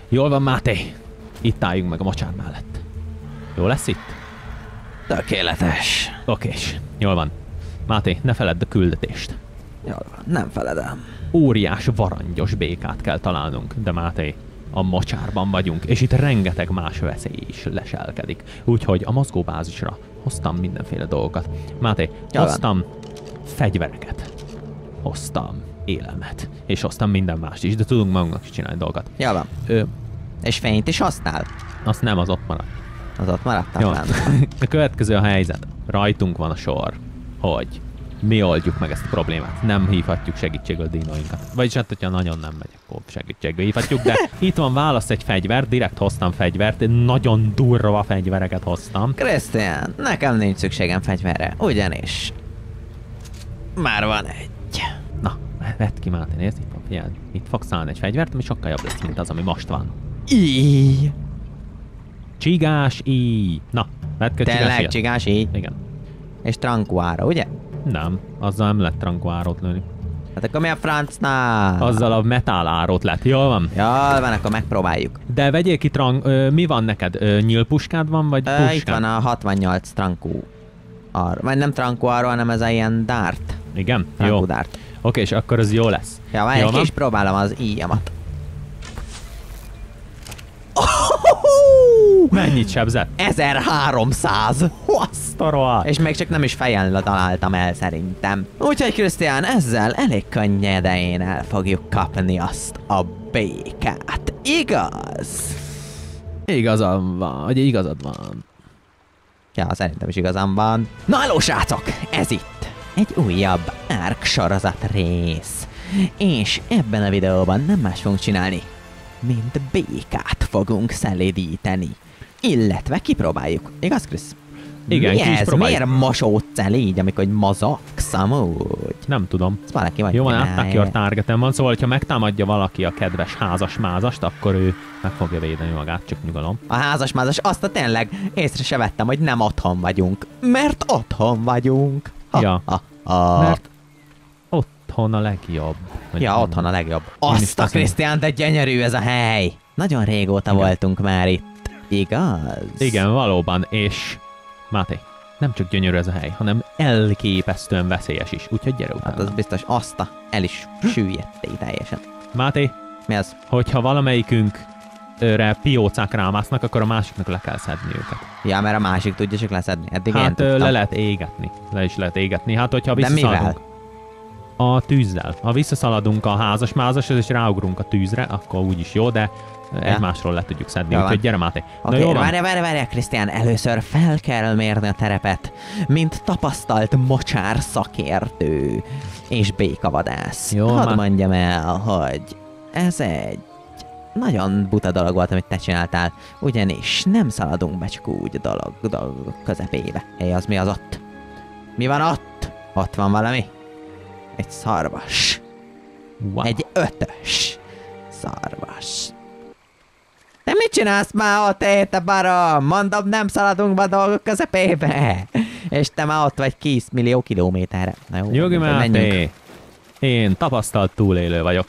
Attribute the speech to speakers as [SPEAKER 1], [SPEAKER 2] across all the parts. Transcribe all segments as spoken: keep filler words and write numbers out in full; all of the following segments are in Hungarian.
[SPEAKER 1] Jól van, Máté. Itt álljunk meg a mocsár mellett. Jó lesz itt?
[SPEAKER 2] Tökéletes.
[SPEAKER 1] Okés. Jól van. Máté, ne feledd a küldetést.
[SPEAKER 2] Jól van, nem feledem.
[SPEAKER 1] Óriás varangyos békát kell találnunk, de Máté, a mocsárban vagyunk, és itt rengeteg más veszély is leselkedik. Úgyhogy a mozgóbázisra hoztam mindenféle dolgokat. Máté,
[SPEAKER 2] Jól
[SPEAKER 1] hoztam fegyvereket, hoztam élelmet, és hoztam minden mást is, de tudunk magunknak is csinálni dolgokat.
[SPEAKER 2] Jól van.
[SPEAKER 1] Ö,
[SPEAKER 2] És fényt is használ?
[SPEAKER 1] azt nem, az ott maradt.
[SPEAKER 2] Az ott maradt?
[SPEAKER 1] Jó.
[SPEAKER 2] Nem.
[SPEAKER 1] A következő a helyzet. Rajtunk van a sor, hogy mi oldjuk meg ezt a problémát. Nem hívhatjuk segítségül a dinóinkat. Vagyis hát, hogyha nagyon nem megy, akkor segítségül hívhatjuk, de itt van, válasz egy fegyvert, direkt hoztam fegyvert, nagyon durva fegyvereket hoztam.
[SPEAKER 2] Krisztián, nekem nincs szükségem fegyverre, ugyanis már van egy.
[SPEAKER 1] Na, vedd ki, Máté, nézd, itt van, figyelj. Itt fogsz állni egy fegyvert, ami sokkal jobb lesz, mint az, ami most van.
[SPEAKER 2] Íj.
[SPEAKER 1] Csigás íj. Na, vedd ki a csigás
[SPEAKER 2] Tényleg
[SPEAKER 1] íjat.
[SPEAKER 2] csigás így?
[SPEAKER 1] Igen.
[SPEAKER 2] És tranquára, ugye?
[SPEAKER 1] Nem, azzal nem lehet tranquárót lőni.
[SPEAKER 2] Hát akkor mi a francnál?
[SPEAKER 1] Azzal a metálárót lett, jól van?
[SPEAKER 2] Jól van, akkor megpróbáljuk.
[SPEAKER 1] De vegyél ki trang... Ö, mi van neked? Ö, nyílpuskád van, vagy
[SPEAKER 2] Ö,
[SPEAKER 1] puskád?
[SPEAKER 2] itt van a hatvannyolc trankú. Ar, vagy nem trankú arról, hanem ez a ilyen dart.
[SPEAKER 1] Igen?
[SPEAKER 2] Trankú
[SPEAKER 1] Jó.
[SPEAKER 2] dart.
[SPEAKER 1] Oké, és akkor az jó lesz.
[SPEAKER 2] Ja, várj,
[SPEAKER 1] Jó
[SPEAKER 2] egy
[SPEAKER 1] van?
[SPEAKER 2] kis próbálom az íjamat.
[SPEAKER 1] Mennyit sebzett?
[SPEAKER 2] ezerháromszáz!
[SPEAKER 1] Azt a rohadt!
[SPEAKER 2] És még csak nem is fejjel találtam el szerintem. Úgyhogy Krisztián, ezzel elég könnyedén el fogjuk kapni azt a békát. Igaz?
[SPEAKER 1] Igazad van, vagy igazad van.
[SPEAKER 2] Ja, szerintem is igazam van. Na, hello, srácok! Ez itt egy újabb Ark sorozat rész. És ebben a videóban nem más fogunk csinálni, mint békát fogunk szelédíteni. Illetve kipróbáljuk. Igaz, Krisz?
[SPEAKER 1] Igen,
[SPEAKER 2] Mi
[SPEAKER 1] ki is
[SPEAKER 2] ez?
[SPEAKER 1] próbáljuk.
[SPEAKER 2] Miért mosódsz el így, amikor hogy mozogsz amúgy?
[SPEAKER 1] Nem tudom.
[SPEAKER 2] Ez valaki vagy
[SPEAKER 1] Jó van,
[SPEAKER 2] csinálja.
[SPEAKER 1] átnak ki a targetem van, szóval ha megtámadja valaki a kedves házas-mázast, akkor ő meg fogja védeni magát, csak nyugalom.
[SPEAKER 2] A házas-mázas, azt a tényleg észre se vettem, hogy nem otthon vagyunk. Mert otthon vagyunk. Ha,
[SPEAKER 1] Ja.
[SPEAKER 2] ha, ha.
[SPEAKER 1] Mert otthon a legjobb. Vagy
[SPEAKER 2] Ja,
[SPEAKER 1] nem.
[SPEAKER 2] otthon a legjobb.
[SPEAKER 1] Én is
[SPEAKER 2] Azt a
[SPEAKER 1] azt
[SPEAKER 2] Krisztián, de gyönyörű ez a hely. Nagyon régóta
[SPEAKER 1] Igen.
[SPEAKER 2] voltunk már itt. Igaz?
[SPEAKER 1] Igen, valóban, és Máté, nem csak gyönyörű ez a hely, hanem elképesztően veszélyes is, úgyhogy gyere utána.
[SPEAKER 2] Hát az biztos azt a el is süllyedtél teljesen.
[SPEAKER 1] Máté,
[SPEAKER 2] Mi az?
[SPEAKER 1] hogyha valamelyikünk őre piócák rámásznak, akkor a másiknak le kell szedni őket.
[SPEAKER 2] Ja, mert a másik tudja csak leszedni. Eddig én
[SPEAKER 1] Hát ö,
[SPEAKER 2] tudtam.
[SPEAKER 1] le lehet égetni. Le is lehet égetni. Hát, hogyha
[SPEAKER 2] De
[SPEAKER 1] visszaszaladunk.
[SPEAKER 2] mivel?
[SPEAKER 1] A tűzzel. Ha visszaszaladunk a házas-mázashoz és ráugrunk a tűzre, akkor úgyis jó, de egymásról le tudjuk szedni.
[SPEAKER 2] Jó
[SPEAKER 1] Úgyhogy
[SPEAKER 2] van.
[SPEAKER 1] gyere, Máté.
[SPEAKER 2] Oké,
[SPEAKER 1] Na jó
[SPEAKER 2] okay,
[SPEAKER 1] van.
[SPEAKER 2] várj, várj, várj, Krisztián, először fel kell mérni a terepet, mint tapasztalt mocsár szakértő és békavadász.
[SPEAKER 1] Jó,
[SPEAKER 2] Hadd
[SPEAKER 1] már-
[SPEAKER 2] mondjam el, hogy ez egy nagyon buta dolog volt, amit te csináltál, ugyanis nem szaladunk be csak úgy a dolog, dolog közepébe. Hé, az mi az ott? Mi van ott? Ott van valami? Egy szarvas.
[SPEAKER 1] Wow.
[SPEAKER 2] Egy ötös szarvas. Te mit csinálsz már ott, é, te barom? Mondom, nem szaladunk be a dolgok közepébe. És te már ott vagy kész millió kilométerre. Na jó,
[SPEAKER 1] Jogi
[SPEAKER 2] akkor menjünk.
[SPEAKER 1] Máté, én tapasztalt túlélő vagyok.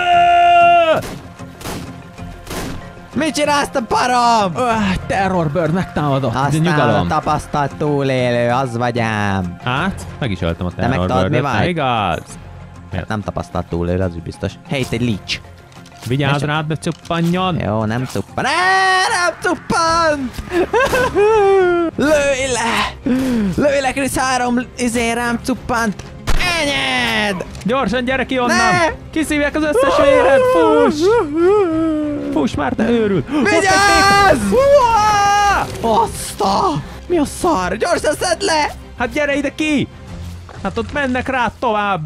[SPEAKER 2] Mit csinálsz, te barom?
[SPEAKER 1] Öh, Terrorbird megtámadott, de
[SPEAKER 2] Aztán
[SPEAKER 1] nyugalom.
[SPEAKER 2] tapasztalt túlélő, az vagy ám.
[SPEAKER 1] Hát, meg is öltem a
[SPEAKER 2] meg tudod, mi
[SPEAKER 1] Terrorbirdet.
[SPEAKER 2] van?
[SPEAKER 1] Igaz?
[SPEAKER 2] Nem tapasztalt túlélő, az is biztos. Hey, itt egy leech.
[SPEAKER 1] Vigyázz
[SPEAKER 2] csak-
[SPEAKER 1] rád, ne csuppanjon.
[SPEAKER 2] Jó, nem cuppan. Eee, nem cuppant! Lőj le! Lőj le, Krisz, három izé rám cuppant! Enyed!
[SPEAKER 1] Gyorsan, gyere ki onnan!
[SPEAKER 2] Ne!
[SPEAKER 1] Kiszívják az összes véred, fuss! Fuss már, te őrült!
[SPEAKER 2] Vigyázz! Azt a... Mi a szar? Gyorsan szedd le!
[SPEAKER 1] Hát gyere ide ki! Hát ott mennek rá tovább!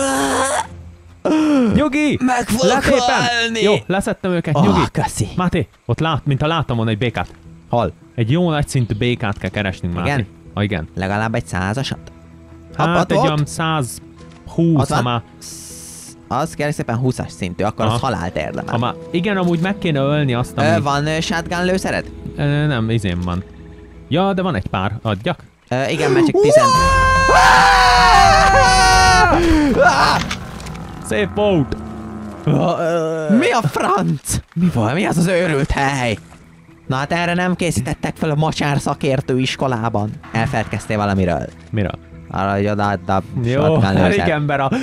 [SPEAKER 1] Nyugi!
[SPEAKER 2] Meg fogok
[SPEAKER 1] Letépem!
[SPEAKER 2] halni!
[SPEAKER 1] Jó, leszettem őket,
[SPEAKER 2] Oh,
[SPEAKER 1] nyugi!
[SPEAKER 2] köszi.
[SPEAKER 1] Máté, ott lát, mint ha láttam volna egy békát.
[SPEAKER 2] Hol?
[SPEAKER 1] Egy jó nagy szintű békát kell keresnünk, Máté.
[SPEAKER 2] Igen?
[SPEAKER 1] Ah, igen.
[SPEAKER 2] Legalább egy százasat?
[SPEAKER 1] Hát
[SPEAKER 2] ott
[SPEAKER 1] egy
[SPEAKER 2] volt?
[SPEAKER 1] olyan száz húsz,
[SPEAKER 2] Az
[SPEAKER 1] ha
[SPEAKER 2] van?
[SPEAKER 1] már,
[SPEAKER 2] Az kell szépen húszas szintű, akkor
[SPEAKER 1] Aha.
[SPEAKER 2] az halált érdemel.
[SPEAKER 1] ha már, igen, amúgy meg kéne ölni azt, ami...
[SPEAKER 2] Ö, van ö, shotgun lőszered?
[SPEAKER 1] Ö, nem, izém van. Ja, de van egy pár, adjak?
[SPEAKER 2] Ö, igen, mert csak tizen...
[SPEAKER 1] Szép volt!
[SPEAKER 2] Mi a franc? Mi volt? Mi az az őrült hely? Na hát erre nem készítettek fel a mocsár szakértő iskolában. Elfeledkeztél valamiről?
[SPEAKER 1] Miről?
[SPEAKER 2] Arra, hogy oda a
[SPEAKER 1] Jó, elég ember a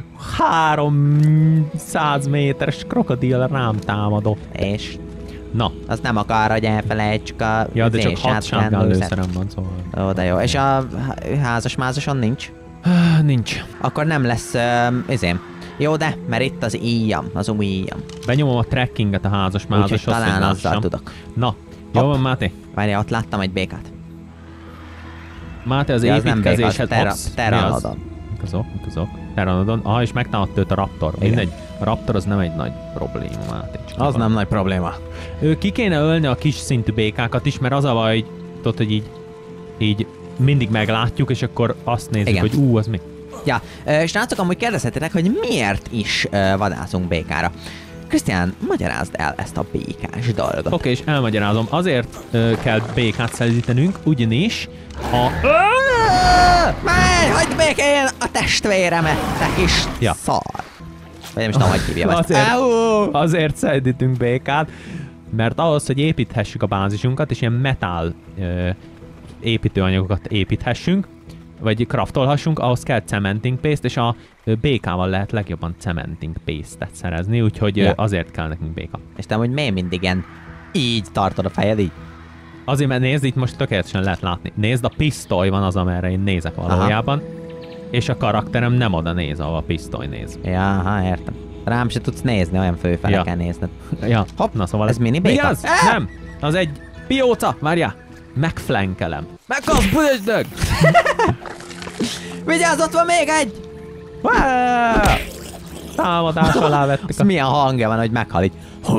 [SPEAKER 1] háromszáz méteres krokodil rám támadott.
[SPEAKER 2] És?
[SPEAKER 1] Na.
[SPEAKER 2] Az nem akar, hogy elfelejtsük a...
[SPEAKER 1] Ja, de csak hat shotgun lőszerem van, szóval...
[SPEAKER 2] Ó, de jó. És a házas-mázason nincs?
[SPEAKER 1] Nincs.
[SPEAKER 2] Akkor nem lesz... Uh, izém. Jó, de, mert itt az íjam, az új íjam.
[SPEAKER 1] Benyomom a trekkinget a házas-mázashoz,
[SPEAKER 2] úgyhogy talán azzal tudok.
[SPEAKER 1] Na, jó van, Máté.
[SPEAKER 2] Várjál, ott láttam egy békát.
[SPEAKER 1] Máté, az
[SPEAKER 2] ja,
[SPEAKER 1] építkezéshez...
[SPEAKER 2] Az Pteranodon.
[SPEAKER 1] Mik azok? Mik azok? Pteranodon. Aha, és megtámadt őt a Raptor.
[SPEAKER 2] Igen.
[SPEAKER 1] Mindegy. A Raptor az nem egy nagy probléma, Máté.
[SPEAKER 2] Az van. Nem nagy probléma.
[SPEAKER 1] Ő ki kéne ölni a kis szintű békákat is, mert az a baj, hogy tudod, hogy így, így mindig meglátjuk, és akkor azt nézzük, igen, hogy ú, az mi?
[SPEAKER 2] Ja, uh, srácok, amúgy kérdezhetitek, hogy miért is uh, vadászunk békára. Krisztián, magyarázd el ezt a békás dolgot.
[SPEAKER 1] Oké, okay, és elmagyarázom. Azért uh, kell békát szelítenünk, ugyanis a...
[SPEAKER 2] Menj, hagyd békén a testvéremet, te kis ja. szar. Vagy nem is tudom, hogy hívjam ezt.
[SPEAKER 1] Azért, azért szelítünk békát, mert ahhoz, hogy építhessük a bázisunkat, és ilyen metál uh, építőanyagokat építhessünk, vagy craftolhassunk, ahhoz kell cementing paste, és a békával lehet legjobban cementing paste-et szerezni, úgyhogy ja. azért kell nekünk béka.
[SPEAKER 2] És te, hogy miért mindig ilyen így tartod a fejed, így?
[SPEAKER 1] Azért, mert nézd, itt most tökéletesen lehet látni. Nézd, a pisztoly van az, amerre én nézek valójában, aha, és a karakterem nem oda néz, ahol a pisztoly néz.
[SPEAKER 2] Ja, aha, értem. Rám se tudsz nézni, olyan fölfele
[SPEAKER 1] ja.
[SPEAKER 2] kell nézned.
[SPEAKER 1] Ja, hopp, na szóval
[SPEAKER 2] ez mini béka?
[SPEAKER 1] Mi az? Ah! Nem, az egy pióca, várjál. Megflankelem. Meghalsz, büdösdög!
[SPEAKER 2] Vigyázz, ott van még egy!
[SPEAKER 1] Támadás alá vettük.
[SPEAKER 2] A... Milyen hangja van, hogy meghal így.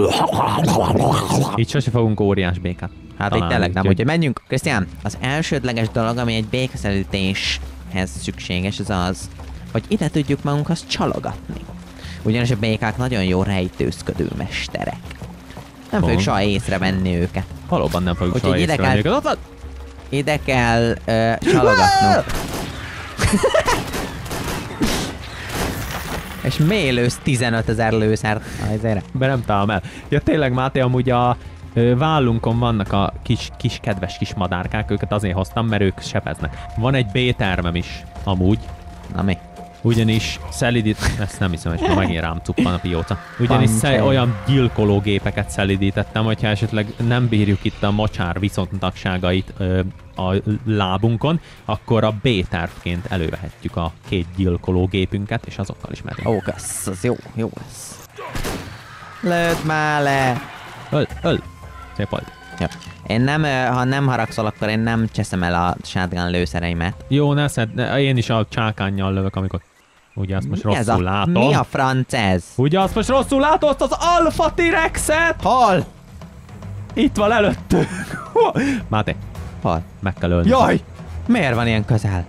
[SPEAKER 1] Így sose fogunk óriás békát.
[SPEAKER 2] Hát talán, itt tényleg nem, úgyhogy menjünk. Krisztián, az elsődleges dolog, ami egy békaszelítéshez szükséges, az az, hogy ide tudjuk magunkhoz csalogatni. Ugyanis a békák nagyon jó rejtőzködő mesterek. Nem fogjuk soha észrevenni őket.
[SPEAKER 1] Valóban nem fogjuk soha észrevenni őket. Ott van!
[SPEAKER 2] Ide kell uh, csalogatnunk. És miért lősz tizenötezer lőszert azért?
[SPEAKER 1] Be nem találom el. Ja tényleg, Máté, amúgy a ö, vállunkon vannak a kis, kis kedves kis madárkák, őket azért hoztam, mert ők sebeznek. Van egy B-termem is, amúgy.
[SPEAKER 2] Na mi?
[SPEAKER 1] Ugyanis szelidít... Ezt nem hiszem, és megint rám cuppan a pióca. Ugyanis szel... olyan gyilkológépeket szelidítettem, hogyha esetleg nem bírjuk itt a mocsár viszontagságait ö, a lábunkon, akkor a B-tervként elővehetjük a két gyilkológépünket, és azokkal is megyünk.
[SPEAKER 2] Ó, kösz, az jó, jó lesz. Lőd már le!
[SPEAKER 1] Öl, öl! Szép volt.
[SPEAKER 2] Jó. Én nem, ha nem haragszol, akkor én nem cseszem el a shotgun lőszereimet.
[SPEAKER 1] Jó, ne szed, ne, én is a csákánnyal lövök, amikor... Ugye azt most mi rosszul a, látom.
[SPEAKER 2] Mi a franc ez?
[SPEAKER 1] Ugye azt most rosszul látod, azt az Alpha T-Rexet?
[SPEAKER 2] Hol?
[SPEAKER 1] Itt van előttünk. Máté.
[SPEAKER 2] Hol?
[SPEAKER 1] Meg kell ölni.
[SPEAKER 2] Jaj! Miért van ilyen közel?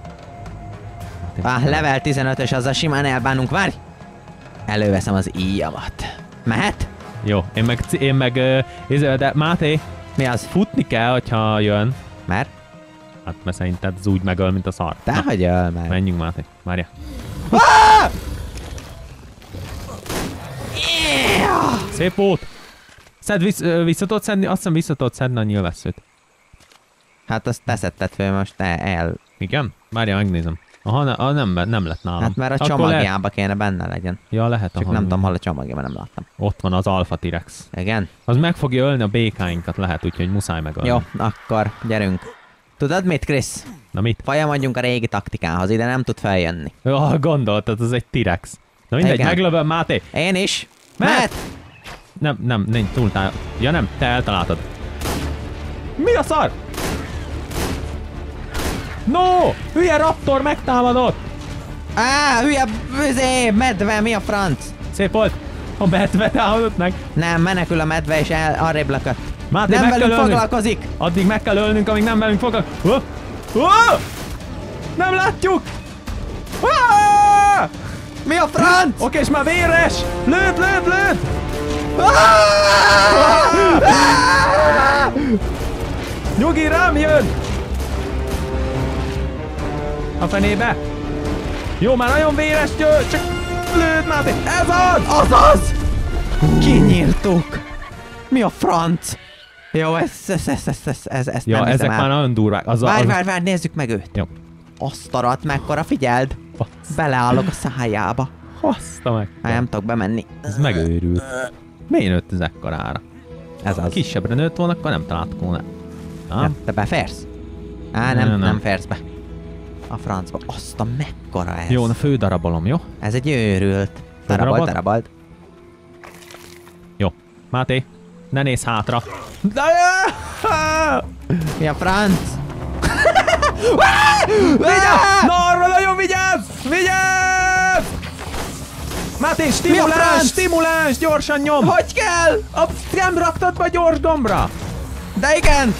[SPEAKER 2] Ah, level tizenötös, azzal simán elbánunk, várj! Előveszem az íjamat. Mehet?
[SPEAKER 1] Jó, én meg, én meg, uh, de Máté.
[SPEAKER 2] Mi az?
[SPEAKER 1] Futni kell, hogyha jön.
[SPEAKER 2] Mert?
[SPEAKER 1] Hát mert szerinted az úgy megöl, mint a szar.
[SPEAKER 2] Dehogy öl meg.
[SPEAKER 1] Menjünk, Máté. Várja.
[SPEAKER 2] Ah! Yeah!
[SPEAKER 1] Szép volt. Szedd, vissz, vissza tudod szedni? Azt hiszem vissza tudod szedni a nyilvesszőt.
[SPEAKER 2] Hát azt te szedted föl most el.
[SPEAKER 1] Igen? Várja, megnézem. Aha, ne, nem, nem lett nálam.
[SPEAKER 2] Hát mert a csomagjába lehet... kéne benne legyen.
[SPEAKER 1] Ja, lehet.
[SPEAKER 2] Csak
[SPEAKER 1] aha,
[SPEAKER 2] nem tudom, hol a csomagjában, nem láttam.
[SPEAKER 1] Ott van az Alpha T-Rex.
[SPEAKER 2] Igen?
[SPEAKER 1] Az meg fogja ölni a békáinkat, lehet, úgyhogy muszáj megölni.
[SPEAKER 2] Jó, akkor gyerünk. Tudod mit, Krisz?
[SPEAKER 1] Na mit?
[SPEAKER 2] Folyamodjunk a régi taktikához, ide nem tud feljönni.
[SPEAKER 1] Ja, gondoltad, az egy T-Rex. Na mindegy, igen, meglövöm, Máté.
[SPEAKER 2] Én is. Mehet!
[SPEAKER 1] Nem, nem, nincs túltál. Ja nem, te eltaláltad. Mi a szar? No! Hülye Raptor megtámadott!
[SPEAKER 2] Á, hülye büzé, medve, mi a franc?
[SPEAKER 1] Szép volt. A medve támadott meg.
[SPEAKER 2] Nem, menekül a medve és el, arrébb lökött.
[SPEAKER 1] Máté,
[SPEAKER 2] nem
[SPEAKER 1] meg
[SPEAKER 2] velünk
[SPEAKER 1] kell
[SPEAKER 2] foglalkozik.
[SPEAKER 1] Addig meg kell ölnünk, amíg nem velünk foglalkozik. Oh! Oh! Nem látjuk! Ah!
[SPEAKER 2] Mi a franc?
[SPEAKER 1] Oké, okay, és már véres! Lőd, lőd, lőd!
[SPEAKER 2] Ah!
[SPEAKER 1] Ah! Nyugi, rám jön! A fenébe! Jó, már nagyon véres, győ, csak lőd, Máté! Ez az!
[SPEAKER 2] Azaz! Kinyírtuk! Mi a franc? Jó, ez, ez, ez, ez, ez, ez, ezt
[SPEAKER 1] Ja,
[SPEAKER 2] nem
[SPEAKER 1] ezek
[SPEAKER 2] hiszem
[SPEAKER 1] már
[SPEAKER 2] el.
[SPEAKER 1] nagyon durvák. Az a,
[SPEAKER 2] Várj,
[SPEAKER 1] az...
[SPEAKER 2] várj, várj, nézzük meg őt.
[SPEAKER 1] Jó.
[SPEAKER 2] Azt a rat mekkora, figyeld! Beleállok a szájába.
[SPEAKER 1] Haszta meg.
[SPEAKER 2] Hát nem tudok bemenni.
[SPEAKER 1] Ez megőrült. Miért nőtt ez ekkorára?
[SPEAKER 2] Ez az.
[SPEAKER 1] Kisebbre nőtt volna, akkor nem találtuk volna.
[SPEAKER 2] Nem,
[SPEAKER 1] Nem?
[SPEAKER 2] te befersz? Á,
[SPEAKER 1] Nem,
[SPEAKER 2] nem, nem,
[SPEAKER 1] nem.
[SPEAKER 2] nem fersz be. A francba. Azt a mekkora ez.
[SPEAKER 1] Jó, na fődarabolom, jó?
[SPEAKER 2] Ez egy őrült. Darabald,
[SPEAKER 1] darabod?
[SPEAKER 2] darabald.
[SPEAKER 1] Jó. Máté, ne nézz hátra.
[SPEAKER 2] Mi a franc?
[SPEAKER 1] Vigyázz! Na, arra nagyon vigyázz! Vigyázz! Máté, stimuláns,
[SPEAKER 2] franc?
[SPEAKER 1] stimuláns, gyorsan nyom!
[SPEAKER 2] Hogy kell?
[SPEAKER 1] A, nem raktad be gyors gombra?
[SPEAKER 2] De igen!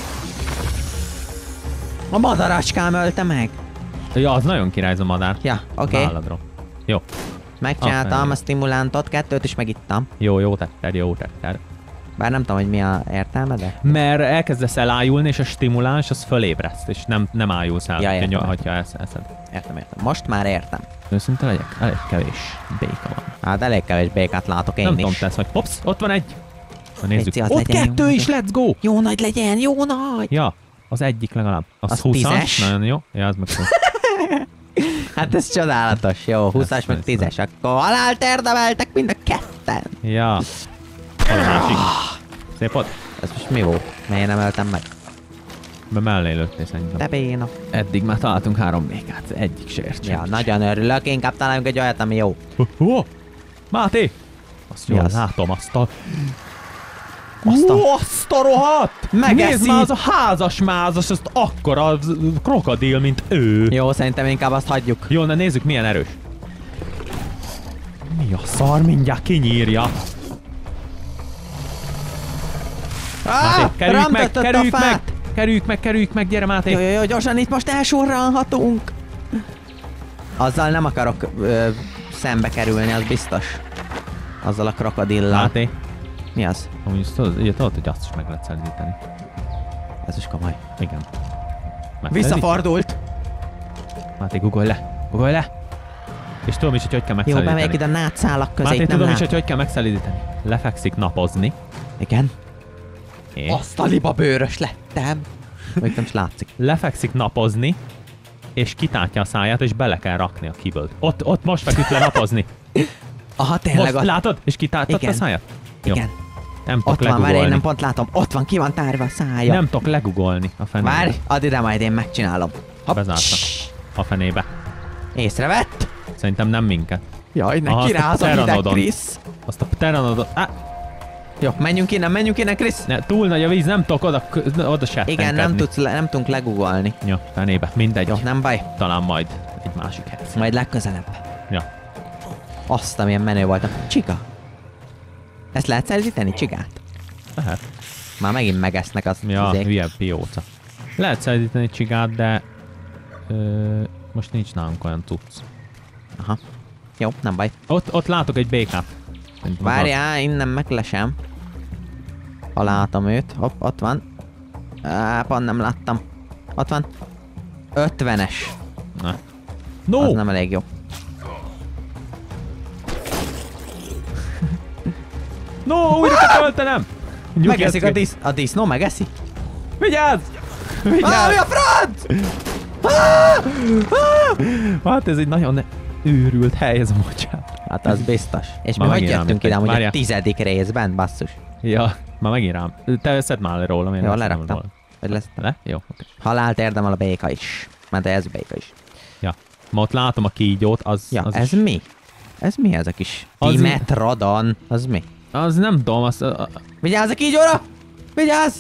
[SPEAKER 2] A madaracskám ölte meg.
[SPEAKER 1] Ja, az nagyon király ez a madár.
[SPEAKER 2] Ja, oké. Okay.
[SPEAKER 1] Válladról. Jó,
[SPEAKER 2] Megcsináltam
[SPEAKER 1] Ah,
[SPEAKER 2] a stimulántot, kettőt is megittam.
[SPEAKER 1] jó, jó tetted, jó tetted.
[SPEAKER 2] Bár nem tudom, hogy mi a értelme, de...
[SPEAKER 1] Mert elkezdesz elájulni, és a stimuláns az fölébreszt, és nem, nem ájulsz el,
[SPEAKER 2] Ja,
[SPEAKER 1] hogyha,
[SPEAKER 2] értem.
[SPEAKER 1] hogyha ezt eszed.
[SPEAKER 2] Értem, értem. Most már értem.
[SPEAKER 1] Őszinte legyek? Elég kevés béka van.
[SPEAKER 2] Hát elég kevés békát látok én
[SPEAKER 1] nem
[SPEAKER 2] is.
[SPEAKER 1] tudom, tesz, hogy hops, ott van egy. Na nézzük.
[SPEAKER 2] Légy, az
[SPEAKER 1] Ott
[SPEAKER 2] legyen
[SPEAKER 1] kettő
[SPEAKER 2] jó.
[SPEAKER 1] is, let's go!
[SPEAKER 2] Jó nagy legyen, jó nagy!
[SPEAKER 1] Ja, az egyik legalább. Az,
[SPEAKER 2] Az
[SPEAKER 1] húszas,
[SPEAKER 2] tízes?
[SPEAKER 1] nagyon jó. Ja, az meg húsz.
[SPEAKER 2] Hát ez csodálatos, jó, húszas meg
[SPEAKER 1] ez
[SPEAKER 2] tízes, akkor halált érdemeltek mind a ketten.
[SPEAKER 1] Ja. Hol a másik? Szép volt.
[SPEAKER 2] Ez most mi volt? Miért nem öltem meg?
[SPEAKER 1] Be mellé lőttél szerintem.
[SPEAKER 2] De béna.
[SPEAKER 1] Eddig már találtunk három békát, egyik se ért
[SPEAKER 2] Ja,
[SPEAKER 1] senki.
[SPEAKER 2] nagyon örülök, inkább találjunk egy olyat, ami jó.
[SPEAKER 1] Oh, oh. Máté! Azt
[SPEAKER 2] Mi
[SPEAKER 1] jól
[SPEAKER 2] az?
[SPEAKER 1] látom, azt a...
[SPEAKER 2] Azt a-
[SPEAKER 1] Ó, azt a rohadt!
[SPEAKER 2] Megeszi!
[SPEAKER 1] Nézd már, az a házas mázas, azt akkora z- krokodil, mint ő.
[SPEAKER 2] Jó, szerintem inkább azt hagyjuk.
[SPEAKER 1] Jó, na nézzük, milyen erős. Mi a szar, mindjárt kinyírja. Máté, kerüljük meg,
[SPEAKER 2] rám
[SPEAKER 1] kerüljük
[SPEAKER 2] a
[SPEAKER 1] meg!
[SPEAKER 2] fát.
[SPEAKER 1] Kerüljük meg, kerüljük meg, gyere Máté!
[SPEAKER 2] Jó, jó, jó, gyorsan itt most elsorralhatunk. Azzal nem akarok ö, szembe kerülni, az biztos. Azzal a krokodillal.
[SPEAKER 1] Máté,
[SPEAKER 2] Mi az?
[SPEAKER 1] amúgy azt tudod, ugye tudod, hogy azt is meg lehet szellíteni.
[SPEAKER 2] Ez is komoly.
[SPEAKER 1] Igen. Meg
[SPEAKER 2] Visszafordult.
[SPEAKER 1] Máté, guggolj le, guggolj le! És tudom is, hogy hogy kell
[SPEAKER 2] Jó,
[SPEAKER 1] megszellíteni.
[SPEAKER 2] bemegyek ide a nátszálak közé,
[SPEAKER 1] Máté,
[SPEAKER 2] itt nem
[SPEAKER 1] tudom is,
[SPEAKER 2] lát.
[SPEAKER 1] hogy hogy kell megszellíteni. Lefekszik napozni.
[SPEAKER 2] Igen.
[SPEAKER 1] És
[SPEAKER 2] Azt a liba bőrös lettem. Még nem is látszik.
[SPEAKER 1] lefekszik napozni, és kitátja a száját, és bele kell rakni a kibölt. Ott, ott most feküdt le napozni.
[SPEAKER 2] Aha, tényleg
[SPEAKER 1] Most
[SPEAKER 2] ott.
[SPEAKER 1] látod? És kitáltad a
[SPEAKER 2] Igen.
[SPEAKER 1] száját? Jó.
[SPEAKER 2] Igen.
[SPEAKER 1] Nem tudok
[SPEAKER 2] Ott van, várj, én
[SPEAKER 1] legugolni.
[SPEAKER 2] nem pont látom. Ott van, ki van tárva a szája.
[SPEAKER 1] Nem tudok legugolni a fenébe.
[SPEAKER 2] Várj, add ide, majd én megcsinálom. Hopp.
[SPEAKER 1] Bezártak. A fenébe.
[SPEAKER 2] Észrevett?
[SPEAKER 1] Szerintem nem minket.
[SPEAKER 2] Jaj,
[SPEAKER 1] Aha,
[SPEAKER 2] ne
[SPEAKER 1] azt a
[SPEAKER 2] kirázom ide,
[SPEAKER 1] pteranodon.
[SPEAKER 2] Krisz.
[SPEAKER 1] Azt a pteranodot... Ah,
[SPEAKER 2] Jó, menjünk innen, menjünk innen, Krisz.
[SPEAKER 1] ne, túl nagy a víz, nem tudok oda, oda settenkedni.
[SPEAKER 2] Igen, nem, tudsz, le, nem tudunk legugolni.
[SPEAKER 1] Jó, fenébe, mindegy.
[SPEAKER 2] Jó, nem baj.
[SPEAKER 1] Talán majd egy másik hely.
[SPEAKER 2] Majd legközelebb.
[SPEAKER 1] Ja.
[SPEAKER 2] Azt, amilyen menő voltam. Csiga. Ezt lehet szerzíteni, csigát?
[SPEAKER 1] Lehet.
[SPEAKER 2] Már megint megesznek az
[SPEAKER 1] Ja,
[SPEAKER 2] izék.
[SPEAKER 1] hülye pióca. Lehet szállítani csigát, de... Ö, most nincs nálunk olyan cucc.
[SPEAKER 2] Aha. Jó, nem baj.
[SPEAKER 1] Ott, ott látok egy békát. Szerintem az az.
[SPEAKER 2] Várjál, innen meglesem. Ha látom őt. Hopp, ott van. Á, pont nem láttam. Ott van. ötvenes.
[SPEAKER 1] Ne. No!
[SPEAKER 2] Az nem elég jó.
[SPEAKER 1] No, újra kell töltenem! Nyugi,
[SPEAKER 2] Megeszik a,
[SPEAKER 1] ezt-
[SPEAKER 2] disz, a disznó, megeszi?
[SPEAKER 1] Vigyázz!
[SPEAKER 2] Á,
[SPEAKER 1] Vigyázz!
[SPEAKER 2] mi a franc?
[SPEAKER 1] Hát ez egy nagyon őrült hely ez a mocsár.
[SPEAKER 2] Hát az biztos. És
[SPEAKER 1] Már
[SPEAKER 2] mi hogy
[SPEAKER 1] megint
[SPEAKER 2] jöttünk
[SPEAKER 1] rám
[SPEAKER 2] ide amúgy a
[SPEAKER 1] várjál.
[SPEAKER 2] tizedik részben, basszus.
[SPEAKER 1] Ja, már megint rám. Te szedd már le rólam. én
[SPEAKER 2] Jó,
[SPEAKER 1] leszedem
[SPEAKER 2] leraktam.
[SPEAKER 1] róla.
[SPEAKER 2] Hogy lesz?
[SPEAKER 1] Le? Jó, oké.
[SPEAKER 2] Halált érdemel a béka is. Mert ez béka is.
[SPEAKER 1] Ja. Ma ott látom a kígyót, az...
[SPEAKER 2] Ja,
[SPEAKER 1] az
[SPEAKER 2] ez
[SPEAKER 1] is,
[SPEAKER 2] mi? Ez mi ez a kis
[SPEAKER 1] Az i-
[SPEAKER 2] Dimetrodon? Az mi?
[SPEAKER 1] Az nem tudom, az... A, a,
[SPEAKER 2] Vigyázz a kígyóra! Vigyázz!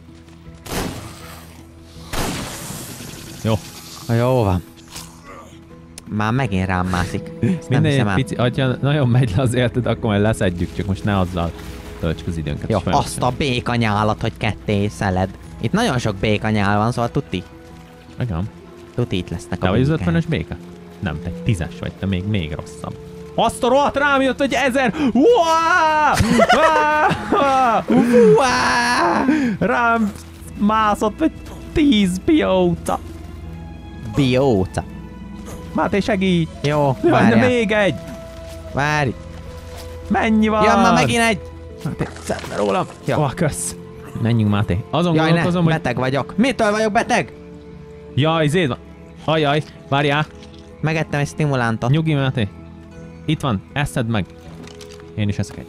[SPEAKER 1] jó.
[SPEAKER 2] Ha jó van. Már megint rám mászik. Ezt nem
[SPEAKER 1] Minden
[SPEAKER 2] hiszem el.
[SPEAKER 1] pici, ha nagyon megy le az érted, akkor majd leszedjük, csak most ne azzal töltsük az időnket.
[SPEAKER 2] Jó,
[SPEAKER 1] és folyamatosan.
[SPEAKER 2] azt a békanyálat, hogy ketté szeled. Itt nagyon sok békanyál van, szóval tuti.
[SPEAKER 1] Igen.
[SPEAKER 2] Tuti itt lesznek
[SPEAKER 1] Te
[SPEAKER 2] a
[SPEAKER 1] vagy az
[SPEAKER 2] békák.
[SPEAKER 1] ötvenes béka? Nem, te egy tízes vagy, te még, még rosszabb. Azt a rohadt rám jött, hogy ezer! Uá! Uá!
[SPEAKER 2] Uá!
[SPEAKER 1] Rám mászott egy tíz bióca.
[SPEAKER 2] Bióca.
[SPEAKER 1] Máté, segíts!
[SPEAKER 2] Jó,
[SPEAKER 1] Jaj, de
[SPEAKER 2] várjál.
[SPEAKER 1] még egy!
[SPEAKER 2] Várj.
[SPEAKER 1] Mennyi van?
[SPEAKER 2] Jön már megint egy.
[SPEAKER 1] Máté, szedd le rólam.
[SPEAKER 2] Ja.
[SPEAKER 1] Ó, kösz. Menjünk, Máté. Azon
[SPEAKER 2] Jaj, ne,
[SPEAKER 1] gondolkozom, hogy...
[SPEAKER 2] beteg vagyok. Mitől vagyok beteg?
[SPEAKER 1] Jaj, zéd van. Ajaj, várjál.
[SPEAKER 2] Megettem egy stimulántot.
[SPEAKER 1] Nyugi, Máté. Itt van, eszed meg. Én is eszek egy.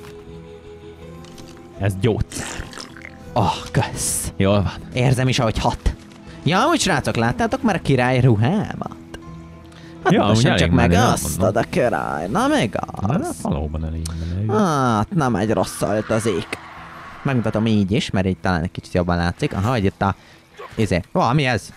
[SPEAKER 1] Ez gyógyszer.
[SPEAKER 2] Oh, kösz.
[SPEAKER 1] Jól van.
[SPEAKER 2] Érzem is, ahogy hat. Ja, úgy srácok, láttátok már a király ruhámat? Hát
[SPEAKER 1] Ja,
[SPEAKER 2] most
[SPEAKER 1] amúgy
[SPEAKER 2] csak
[SPEAKER 1] elég
[SPEAKER 2] meg
[SPEAKER 1] menő,
[SPEAKER 2] azt
[SPEAKER 1] mondom.
[SPEAKER 2] ad a király. Na meg
[SPEAKER 1] Na,
[SPEAKER 2] az.
[SPEAKER 1] valóban elég menő.
[SPEAKER 2] Hát, nem egy rossz öltözék. Megmutatom így is, mert így talán egy kicsit jobban látszik. Aha, hogy itt a... Izé. Ó, mi ez?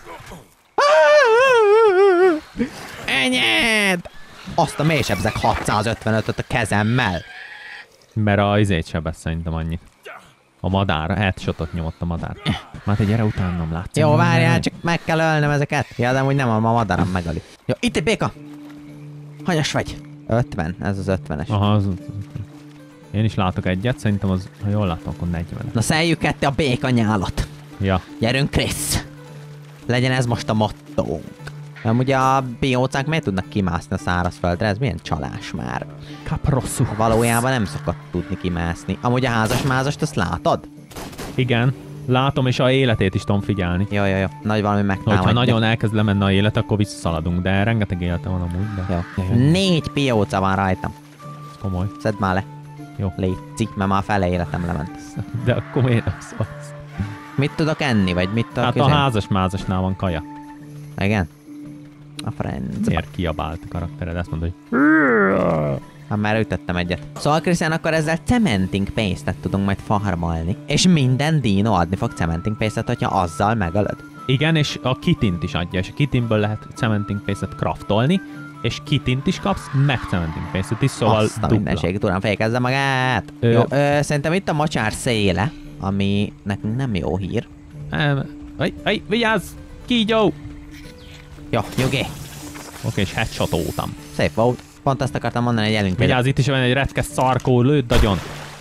[SPEAKER 2] Enyed! Azt a mélysebzek hatszázötvenötöt a kezemmel.
[SPEAKER 1] Mert a izét sebesz szerintem annyit. A madár, headshotot nyomott a madár. Máté, gyere utánam, látszik.
[SPEAKER 2] Jó, várjál, csak meg kell ölnöm ezeket. Ja, de úgy nem, a madaram megöli. Jó, itt egy béka. Hanyas vagy? ötven, ez az ötvenes.
[SPEAKER 1] Aha, az... Én is látok egyet, szerintem az, ha jól látom, akkor negyven.
[SPEAKER 2] Na szeljük ketté a béka nyálat.
[SPEAKER 1] Ja.
[SPEAKER 2] Gyerünk, Krisz! Legyen ez most a mottónk. Amúgy a biócák miért tudnak kimászni a szárazföldre? Ez milyen csalás már.
[SPEAKER 1] Kaprosszú.
[SPEAKER 2] Valójában nem szokott tudni kimászni. Amúgy a házas-mázast, azt látod?
[SPEAKER 1] Igen, látom, és a életét is tudom figyelni.
[SPEAKER 2] Jó, jó, jó. Nagy valami megtámadja.
[SPEAKER 1] Hogyha nagyon elkezd lemenni a élet, akkor visszaszaladunk, de rengeteg élete van amúgy, de...
[SPEAKER 2] Jó. Négy pióca van rajtam.
[SPEAKER 1] Ez komoly.
[SPEAKER 2] Szedd már le.
[SPEAKER 1] Jó.
[SPEAKER 2] Léci, mert már a fele életem lement.
[SPEAKER 1] De akkor miért nem szólsz?
[SPEAKER 2] Mit tudok enni, vagy mit tudok
[SPEAKER 1] Hát a
[SPEAKER 2] üzenni?
[SPEAKER 1] házas-mázasnál van kaja.
[SPEAKER 2] Igen? A friends.
[SPEAKER 1] Miért kiabált a karaktered? Ezt mondod, hogy...
[SPEAKER 2] Hát már ütöttem egyet. Szóval Krisztián, akkor ezzel cementing paste-et tudunk majd farmolni. És minden dino adni fog cementing paste-et, hogyha azzal megölöd.
[SPEAKER 1] Igen, és a kitint is adja, és a kitinből lehet cementing paste-et craftolni, és kitint is kapsz, meg cementing paste-et is, szóval
[SPEAKER 2] Azt a
[SPEAKER 1] dupla.
[SPEAKER 2] mindenségét, uram, fékezze magát.
[SPEAKER 1] Ö...
[SPEAKER 2] Jó, ö, szerintem itt a mocsár széle, ami nekünk nem jó hír.
[SPEAKER 1] Um, aj, aj, vigyázz! Kígyó!
[SPEAKER 2] Jó, nyugi.
[SPEAKER 1] Oké, és headshotoltam.
[SPEAKER 2] Szép volt. Pont azt akartam mondani, hogy elünk.
[SPEAKER 1] Vigyázz, itt is van egy retkes szarkó, lőd agyon!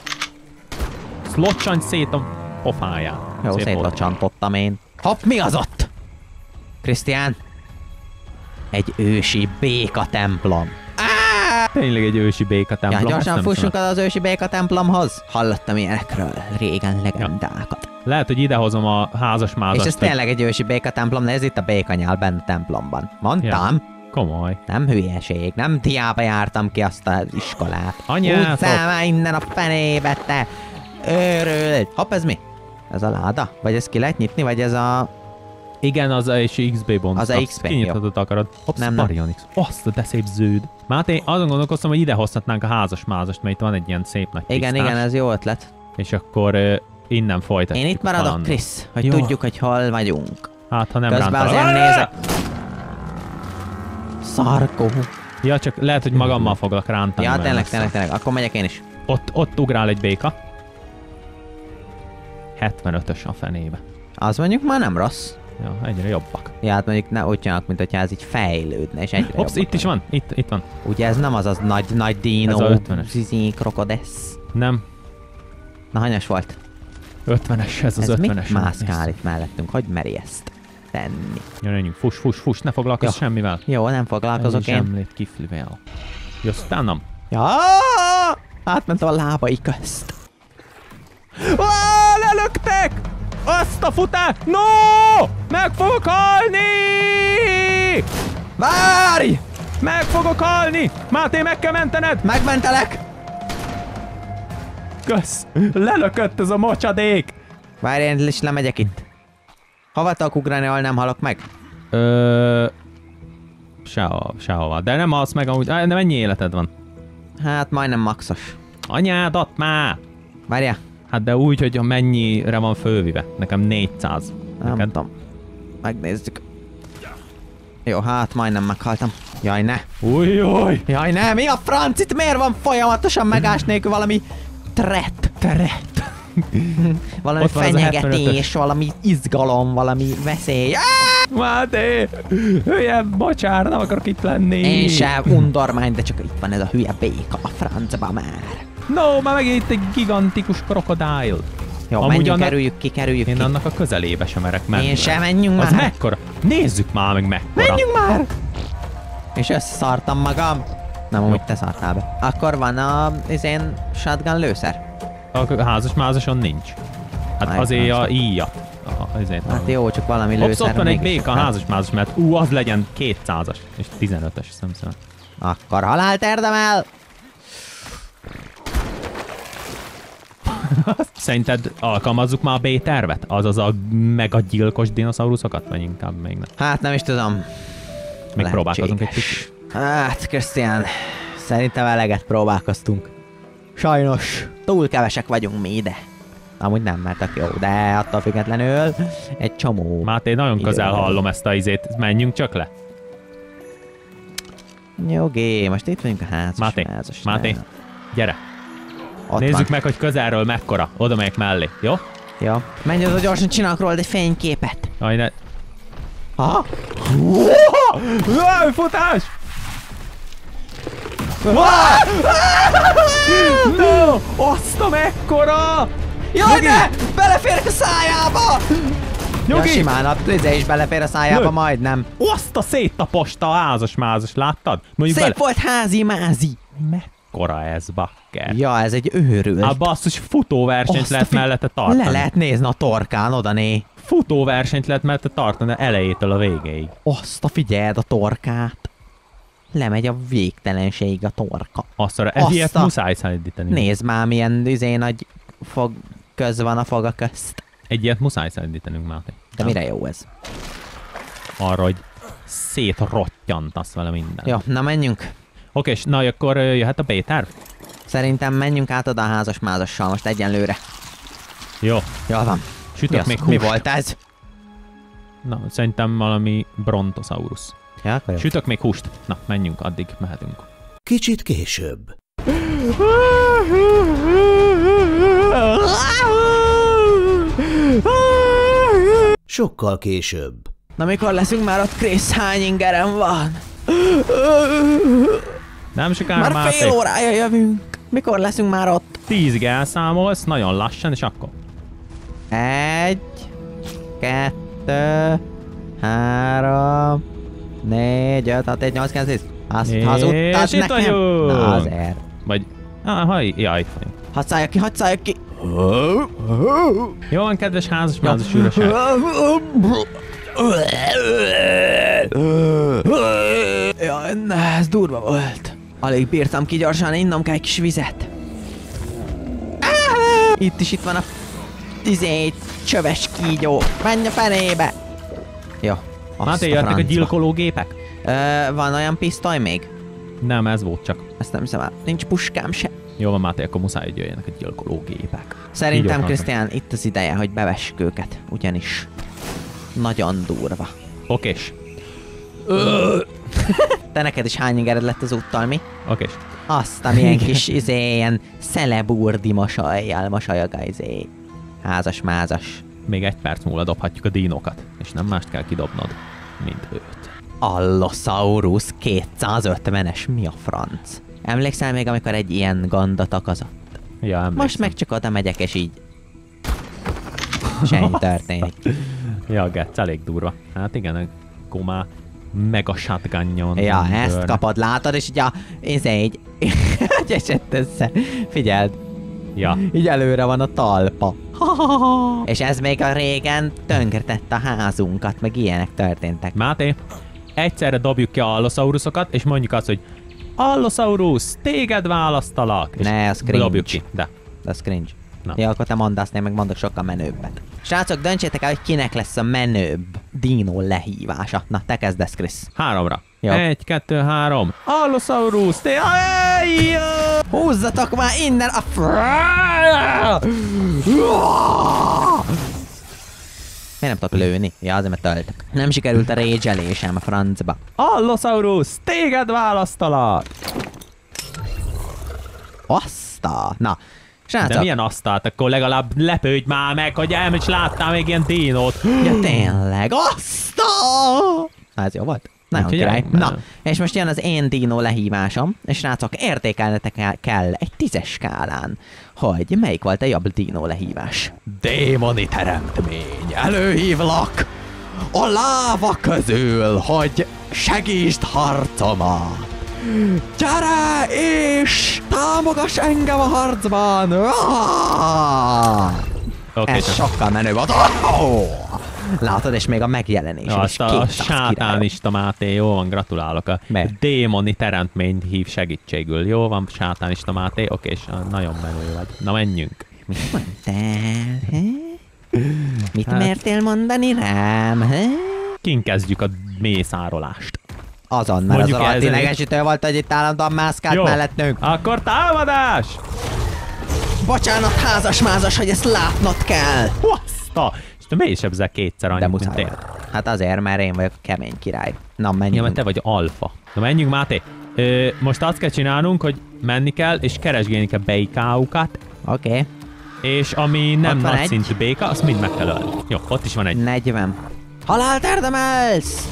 [SPEAKER 1] Szlocsanj szét a pofáján.
[SPEAKER 2] Jó,
[SPEAKER 1] Szép volt.
[SPEAKER 2] szétlocsantottam én. Hopp, mi az ott? Krisztián? Egy ősi béka templom.
[SPEAKER 1] Tényleg egy ősi béka templom.
[SPEAKER 2] Ja,
[SPEAKER 1] ezt
[SPEAKER 2] gyorsan
[SPEAKER 1] nem
[SPEAKER 2] fussunk
[SPEAKER 1] tudom.
[SPEAKER 2] el az ősi béka templomhoz. Hallottam ilyenekről, régen legendákat.
[SPEAKER 1] Lehet, hogy idehozom a házas mázast.
[SPEAKER 2] És ez
[SPEAKER 1] hogy-
[SPEAKER 2] tényleg egy ősi béka templom, de ez itt a békanyál benne a templomban. Mondtam?
[SPEAKER 1] Komoly.
[SPEAKER 2] Nem hülyeség, nem hiába jártam ki azt az iskolát.
[SPEAKER 1] Anyátok!
[SPEAKER 2] Utcál már innen a fenébe, te őrült. Hopp, ez mi? Ez a láda? Vagy ezt ki lehet nyitni, vagy ez a...
[SPEAKER 1] Igen, az a és iksz bé bonus.
[SPEAKER 2] Az a iksz bé,
[SPEAKER 1] Kinyithatod akarod. Hopp,
[SPEAKER 2] Nem, nem.
[SPEAKER 1] Sparion X. Azt, de szép zöld. Máté, azon gondolkoztam, hogy ide hozhatnánk a házas mázast, mert itt van egy ilyen szép nagy
[SPEAKER 2] Igen,
[SPEAKER 1] tisztás,
[SPEAKER 2] igen, ez jó ötlet.
[SPEAKER 1] És akkor uh, innen folytatjuk.
[SPEAKER 2] Én itt
[SPEAKER 1] a
[SPEAKER 2] maradok,
[SPEAKER 1] kalandot.
[SPEAKER 2] Krisz, hogy
[SPEAKER 1] Jó.
[SPEAKER 2] tudjuk, hogy hol vagyunk.
[SPEAKER 1] Hát, ha nem
[SPEAKER 2] Közben
[SPEAKER 1] rántalak.
[SPEAKER 2] azért nézek. Szarkó.
[SPEAKER 1] Ja, csak lehet, hogy magammal foglak rántani.
[SPEAKER 2] Ja,
[SPEAKER 1] mert
[SPEAKER 2] tényleg,
[SPEAKER 1] lesz.
[SPEAKER 2] tényleg, tényleg. Akkor megyek én is.
[SPEAKER 1] Ott, ott ugrál egy béka. hetvenötös a fenébe.
[SPEAKER 2] Az mondjuk már nem rossz.
[SPEAKER 1] Ja, egyre jobbak.
[SPEAKER 2] Ja, hát mondjuk ne úgy csinálok, mint hogyha ez így fejlődne, és egyre
[SPEAKER 1] Hops,
[SPEAKER 2] jobbak
[SPEAKER 1] itt is van. Itt, itt van.
[SPEAKER 2] Ugye ez nem az az nagy, nagy dino,
[SPEAKER 1] Ez a ötvenes.
[SPEAKER 2] zizi, krokodesz.
[SPEAKER 1] Nem.
[SPEAKER 2] Na, hanyas volt?
[SPEAKER 1] ötvenes, ez az
[SPEAKER 2] Ez
[SPEAKER 1] ötvenes.
[SPEAKER 2] mit mászkál itt mellettünk? Hogy meri ezt tenni?
[SPEAKER 1] Jöjjünk, fuss, fuss, fuss, ne foglalkozz
[SPEAKER 2] Ja.
[SPEAKER 1] semmivel.
[SPEAKER 2] Jó, nem foglalkozok
[SPEAKER 1] Egy
[SPEAKER 2] én.
[SPEAKER 1] zsemlét kiflivel. Jössz utánam?
[SPEAKER 2] Ja, átmentem a lábai közt.
[SPEAKER 1] Ó, lelöktek! Azt a futás! No! Meg fogok halni!
[SPEAKER 2] Várj!
[SPEAKER 1] Meg fogok halni! Máté, meg kell mentened!
[SPEAKER 2] Megmentelek!
[SPEAKER 1] Kösz! Lelökött ez a mocsadék!
[SPEAKER 2] Várj, én is lemegyek itt. Hova tudok ugrani, ahol nem halok meg?
[SPEAKER 1] Ö... Sehova, sehova. De nem halsz meg amúgy. Á, de mennyi életed van?
[SPEAKER 2] Hát majdnem maxos.
[SPEAKER 1] Anyádat már!
[SPEAKER 2] Várjál,
[SPEAKER 1] Hát de úgy, hogy mennyire van fölvive. Nekem négyszáz.
[SPEAKER 2] nem
[SPEAKER 1] Neked?
[SPEAKER 2] tudom. Megnézzük. Jó, hát majdnem meghaltam. Jaj, ne.
[SPEAKER 1] Új, új!
[SPEAKER 2] Jaj, ne, mi a francit? Miért van folyamatosan megás nélkül valami tret?
[SPEAKER 1] Teret!
[SPEAKER 2] Valami
[SPEAKER 1] Ott van az a
[SPEAKER 2] fenyegetés,
[SPEAKER 1] hetvenötös.
[SPEAKER 2] valami izgalom, valami veszély. Á!
[SPEAKER 1] Máté! Hülye, bocsár, nem akarok itt lenni.
[SPEAKER 2] Én sem undormány, de csak itt van ez a hülye béka, a francba már.
[SPEAKER 1] No, már megint itt egy gigantikus krokodil.
[SPEAKER 2] Jó,
[SPEAKER 1] Amúgy
[SPEAKER 2] menjünk,
[SPEAKER 1] annak-
[SPEAKER 2] kerüljük ki, kerüljük
[SPEAKER 1] Én
[SPEAKER 2] ki.
[SPEAKER 1] annak a közelébe sem merek menni.
[SPEAKER 2] Én sem, menjünk
[SPEAKER 1] Az
[SPEAKER 2] már.
[SPEAKER 1] mekkora? Nézzük már meg mekkora.
[SPEAKER 2] Menjünk már! És összeszartam magam. Nem, amúgy te szartál be. Akkor van a izén shotgun lőszer?
[SPEAKER 1] A házas-mázason nincs. Hát
[SPEAKER 2] Aj,
[SPEAKER 1] azért a
[SPEAKER 2] házas.
[SPEAKER 1] íja. A, azért
[SPEAKER 2] Hát jó, csak valami
[SPEAKER 1] Hops,
[SPEAKER 2] lőszer.
[SPEAKER 1] ott van egy
[SPEAKER 2] mégis
[SPEAKER 1] béka
[SPEAKER 2] akár.
[SPEAKER 1] házas-mázas, mert ú, az legyen kétszázas és tizenötös szemszem.
[SPEAKER 2] Akkor halált érdemel!
[SPEAKER 1] Szerinted alkalmazzuk már a B-tervet? Azaz a megagyilkos dinoszauruszokat? Vagy inkább még nem?
[SPEAKER 2] Hát nem is tudom.
[SPEAKER 1] Még
[SPEAKER 2] Lehetséges.
[SPEAKER 1] próbálkozunk egy kicsit.
[SPEAKER 2] Hát, Krisztián, szerintem eleget próbálkoztunk. Sajnos, túl kevesek vagyunk mi ide. Amúgy nem, mert tök jó, de attól függetlenül egy csomó...
[SPEAKER 1] Máté, nagyon közel
[SPEAKER 2] Jó.
[SPEAKER 1] hallom ezt a izét. Menjünk csak le.
[SPEAKER 2] Nyugi, most itt vagyunk a házas.
[SPEAKER 1] Máté,
[SPEAKER 2] házas
[SPEAKER 1] Máté, gyere.
[SPEAKER 2] Ott
[SPEAKER 1] Nézzük
[SPEAKER 2] van.
[SPEAKER 1] meg, hogy közelről mekkora. Oda megyek mellé, jó?
[SPEAKER 2] Jó. Menj oda gyorsan, csinálok róla egy fényképet.
[SPEAKER 1] Aj, ne...
[SPEAKER 2] Ha?
[SPEAKER 1] Jaj, futás! No! Azt a mekkora!
[SPEAKER 2] Jaj,
[SPEAKER 1] Nyugi!
[SPEAKER 2] ne! Beleférek a szájába! Ja,
[SPEAKER 1] Nyugi!
[SPEAKER 2] simán, a tüze is belefér a szájába,
[SPEAKER 1] Nyugi!
[SPEAKER 2] majdnem.
[SPEAKER 1] Azt a széttaposta a házas-mázas, láttad? Mondjuk
[SPEAKER 2] Szép
[SPEAKER 1] bele...
[SPEAKER 2] volt házi-mázi.
[SPEAKER 1] Mekkora ez, bakker?
[SPEAKER 2] Ja, ez egy őrült.
[SPEAKER 1] Hát basszus, futóversenyt
[SPEAKER 2] Azt a
[SPEAKER 1] lehet
[SPEAKER 2] fi-
[SPEAKER 1] mellette tartani.
[SPEAKER 2] Le lehet nézni a torkán, odané.
[SPEAKER 1] Futóversenyt lehet mellette tartani elejétől a végéig.
[SPEAKER 2] Azt a figyeld a torkát. Lemegy a végtelenségig a torka.
[SPEAKER 1] Azt arra, ez
[SPEAKER 2] Azt
[SPEAKER 1] ilyet
[SPEAKER 2] a-
[SPEAKER 1] muszáj szállítani.
[SPEAKER 2] Nézd már, milyen izé nagy fog köz van a foga közt.
[SPEAKER 1] Egy ilyet muszáj szállítanunk, Máté.
[SPEAKER 2] De mire jó ez?
[SPEAKER 1] Arra, hogy szétrottyantasz vele minden.
[SPEAKER 2] Jó, na menjünk.
[SPEAKER 1] Oké, és na, akkor ö, jöhet a B-terv?
[SPEAKER 2] Szerintem menjünk át oda a házas-mázassal most egyenlőre.
[SPEAKER 1] Jó.
[SPEAKER 2] Jól van.
[SPEAKER 1] Sütök
[SPEAKER 2] Mi, az?
[SPEAKER 1] még
[SPEAKER 2] Mi
[SPEAKER 1] húst.
[SPEAKER 2] volt ez?
[SPEAKER 1] Na, szerintem valami brontosaurus.
[SPEAKER 2] Ja, akkor jó.
[SPEAKER 1] Sütök még húst. Na, menjünk, addig mehetünk.
[SPEAKER 3] Kicsit később. Sokkal később.
[SPEAKER 2] Na mikor leszünk már ott, Krisz? Hány ingerem van?
[SPEAKER 1] Nem sokára,
[SPEAKER 2] Már
[SPEAKER 1] Máté.
[SPEAKER 2] fél órája jövünk. Mikor leszünk már ott?
[SPEAKER 1] Tízig elszámolsz, nagyon lassan, és akkor.
[SPEAKER 2] Egy, kettő, három, négy, öt, hat, egy, nyolc, kilenc, tíz. Azt
[SPEAKER 1] És
[SPEAKER 2] hazudtad
[SPEAKER 1] itt
[SPEAKER 2] nekem?
[SPEAKER 1] vagyunk.
[SPEAKER 2] Na azért.
[SPEAKER 1] Vagy... Ah, haj, ja, itt vagyunk.
[SPEAKER 2] Hadd szálljak ki, hadd szálljak ki.
[SPEAKER 1] Jó van, kedves házas-mázas űrösek.
[SPEAKER 2] Jaj, ne, ez durva volt. Alig bírtam ki gyorsan, innom kell egy kis vizet. Itt is itt van a izé, csöves kígyó. Menj a fenébe! Jó. azt
[SPEAKER 1] Máté, jöttek a
[SPEAKER 2] francba.
[SPEAKER 1] gyilkológépek?
[SPEAKER 2] Ö, van olyan pisztoly még?
[SPEAKER 1] Nem, ez volt csak.
[SPEAKER 2] Ezt nem hiszem el. Nincs puskám se.
[SPEAKER 1] Jó van, Máté, akkor muszáj, hogy jöjjenek a gyilkológépek.
[SPEAKER 2] Szerintem,
[SPEAKER 1] Így
[SPEAKER 2] Krisztián, itt az ideje, hogy bevessük őket. Ugyanis nagyon durva.
[SPEAKER 1] Okés.
[SPEAKER 2] Te neked is hány ingered lett az úttal, mi?
[SPEAKER 1] Okés.
[SPEAKER 2] Azt, amilyen kis izé, ilyen szeleburdi masajjal, masajaga izé. Házas-mázas.
[SPEAKER 1] Még egy perc múlva dobhatjuk a dínokat, és nem mást kell kidobnod, mint őt.
[SPEAKER 2] Allosaurus kétszázötvenes, mi a franc? Emlékszel még, amikor egy ilyen ganda takazott?
[SPEAKER 1] Ja, emlékszem.
[SPEAKER 2] Most meg csak oda megyek, és így... Semmi történik.
[SPEAKER 1] Ja, Getsz, elég durva. Hát igen, a komá mega shotgunjon.
[SPEAKER 2] Ja, ezt
[SPEAKER 1] törne.
[SPEAKER 2] kapod, látod, és így a... Ez így... Hogy esett össze? Figyeld,
[SPEAKER 1] Ja.
[SPEAKER 2] így előre van a talpa. És ez még a régen tönkretett a házunkat, meg ilyenek történtek.
[SPEAKER 1] Máté, egyszerre dobjuk ki a allosaurusokat, és mondjuk azt, hogy Allosaurus, téged választalak. És
[SPEAKER 2] Ne, az cringe.
[SPEAKER 1] dobjuk ki, de.
[SPEAKER 2] Ez cringe.
[SPEAKER 1] Na.
[SPEAKER 2] Ja, akkor te mondd azt, én meg mondok sokkal menőbbet. Srácok, döntsétek el, hogy kinek lesz a menőbb dino lehívása. Na, te kezdesz, Krisz.
[SPEAKER 1] Háromra.
[SPEAKER 2] Jó.
[SPEAKER 1] Egy, kettő, három. Allosaurus, té... Ejjjjj!
[SPEAKER 2] Húzzatok már innen a fr... Miért nem tudok lőni? Ja, azért, mert töltök. Nem sikerült a rage-elésem a francba.
[SPEAKER 1] Allosaurus, téged választalak.
[SPEAKER 2] Azt a... Na,
[SPEAKER 1] De
[SPEAKER 2] srácok.
[SPEAKER 1] milyen asztalt? Akkor legalább lepődj már meg, hogy elmegy, láttál még ilyen dinót.
[SPEAKER 2] Ja, tényleg, azt a... Na, ez jó volt? Nagyon
[SPEAKER 1] Úgyhogy
[SPEAKER 2] király.
[SPEAKER 1] el-
[SPEAKER 2] Na, és most jön az én dino lehívásom, és srácok, értékelnetek el- kell egy tízes skálán, hogy melyik volt a jobb dino lehívás. Démoni teremtmény, előhívlak a láva közül, hogy segítsd harcomat. Gyere, és támogass engem a harcban!
[SPEAKER 1] Okay,
[SPEAKER 2] Ez sokkal menő volt. Oh! Látod, és még a megjelenés.
[SPEAKER 1] Ja, azt a, a sátánista Máté, jó van, gratulálok. A
[SPEAKER 2] Meg.
[SPEAKER 1] démoni teremtményt hív segítségül. Jó van, sátánista Máté, oké, és nagyon menő vagy. Na, menjünk.
[SPEAKER 2] Mit mondtál? He? Mit
[SPEAKER 1] Hát-
[SPEAKER 2] mertél mondani rám? He?
[SPEAKER 1] Kint kezdjük a mészárolást.
[SPEAKER 2] Azon, mert
[SPEAKER 1] Mondjuk
[SPEAKER 2] az a
[SPEAKER 1] ezen
[SPEAKER 2] ténylegesítő volt, hogy itt állandóan mászkált
[SPEAKER 1] Jó,
[SPEAKER 2] mellettünk.
[SPEAKER 1] akkor támadás!
[SPEAKER 2] Bocsánat, házas-mázas, hogy ezt látnod kell.
[SPEAKER 1] Haszta! És te miért sebzel kétszer
[SPEAKER 2] De
[SPEAKER 1] annyit, mint
[SPEAKER 2] muszáj
[SPEAKER 1] én?
[SPEAKER 2] volt. Hát azért, mert én vagyok a kemény király. Na, menjünk.
[SPEAKER 1] Ja, mert te vagy alfa. Na, menjünk, Máté. Ö, most azt kell csinálnunk, hogy menni kell, és keresgélni kell békáukat,
[SPEAKER 2] Oké. Okay.
[SPEAKER 1] és ami nem
[SPEAKER 2] Ott van
[SPEAKER 1] nagy
[SPEAKER 2] egy.
[SPEAKER 1] szintű béka, azt mind meg kell ölni. Jó, ott is van egy.
[SPEAKER 2] negyven. Halált érdemelsz!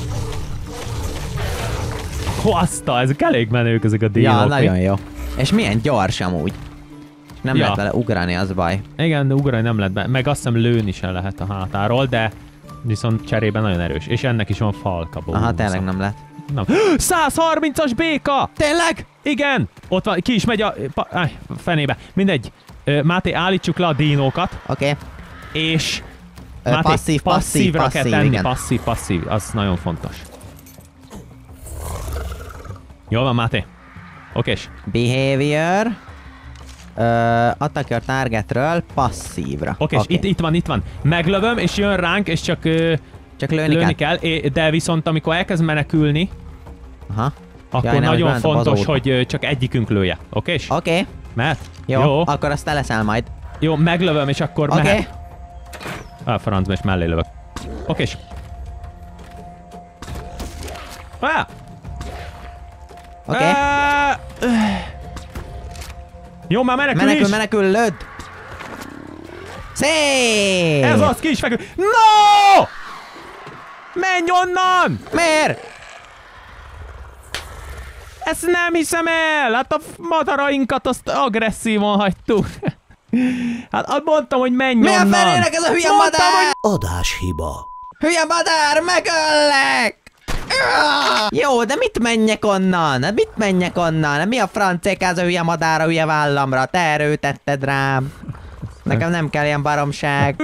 [SPEAKER 1] Haszta, ezek elég menők, ezek a dinók.
[SPEAKER 2] Ja, nagyon jó. És milyen gyors amúgy. Nem
[SPEAKER 1] Ja.
[SPEAKER 2] lehet vele ugrani, az baj.
[SPEAKER 1] Igen, de ugrani nem lehet be. Meg azt hiszem lőni sem lehet a hátáról, de viszont cserében nagyon erős. És ennek is van falka bónusza.
[SPEAKER 2] Aha, tényleg nem lehet.
[SPEAKER 1] Nem. száz harmincas béka!
[SPEAKER 2] Tényleg?
[SPEAKER 1] Igen! Ott van, ki is megy a... Pa, áj, fenébe. Mindegy. Ö, Máté, állítsuk le a dinókat,
[SPEAKER 2] Oké. Okay.
[SPEAKER 1] és...
[SPEAKER 2] Ö,
[SPEAKER 1] Máté,
[SPEAKER 2] passzív, passzív,
[SPEAKER 1] passzívra kell
[SPEAKER 2] passzív,
[SPEAKER 1] tenni.
[SPEAKER 2] igen.
[SPEAKER 1] Passzív, passzív. Az nagyon fontos. Jól van, Máté. Okés.
[SPEAKER 2] Behavior. Uh, attack your targetről passzívra.
[SPEAKER 1] Oké, okay. itt, itt van, itt van. Meglövöm, és jön ránk, és csak ö,
[SPEAKER 2] Csak lőni,
[SPEAKER 1] lőni
[SPEAKER 2] kell.
[SPEAKER 1] kell. É, de viszont amikor elkezd menekülni,
[SPEAKER 2] Aha.
[SPEAKER 1] akkor
[SPEAKER 2] Jaj, nehogy
[SPEAKER 1] nagyon
[SPEAKER 2] bent a
[SPEAKER 1] fontos,
[SPEAKER 2] bazóta.
[SPEAKER 1] hogy ö, csak egyikünk lője. Oké?
[SPEAKER 2] Oké. Okay.
[SPEAKER 1] Mehet?
[SPEAKER 2] Jó,
[SPEAKER 1] Jó.
[SPEAKER 2] akkor azt te leszel majd.
[SPEAKER 1] Jó, meglövöm, és akkor
[SPEAKER 2] Oké. Okay.
[SPEAKER 1] mehet. A francba, és mellé lövök. Okés. Ah!
[SPEAKER 2] Oké. Okay.
[SPEAKER 1] Ah! Jó, már menekül,
[SPEAKER 2] Menekül,
[SPEAKER 1] is.
[SPEAKER 2] menekül, lőd! Szép!
[SPEAKER 1] Ez az, ki is fekül. No! Menj onnan!
[SPEAKER 2] Miért?
[SPEAKER 1] Ezt nem hiszem el! Hát a f- madarainkat azt agresszívan hagytuk. Hát azt mondtam, hogy menj
[SPEAKER 2] Mi a
[SPEAKER 1] onnan!
[SPEAKER 2] fenének ez a hülye
[SPEAKER 1] Mondtam,
[SPEAKER 2] madár?
[SPEAKER 1] hogy...
[SPEAKER 3] Adáshiba.
[SPEAKER 2] Hülye madár, megöllek! Jó, de mit menjek onnan? Mit menjek onnan? Mi a francék ez a hülye madár a hülye vállamra? Te erőtetted rám. Nekem nem kell ilyen baromság.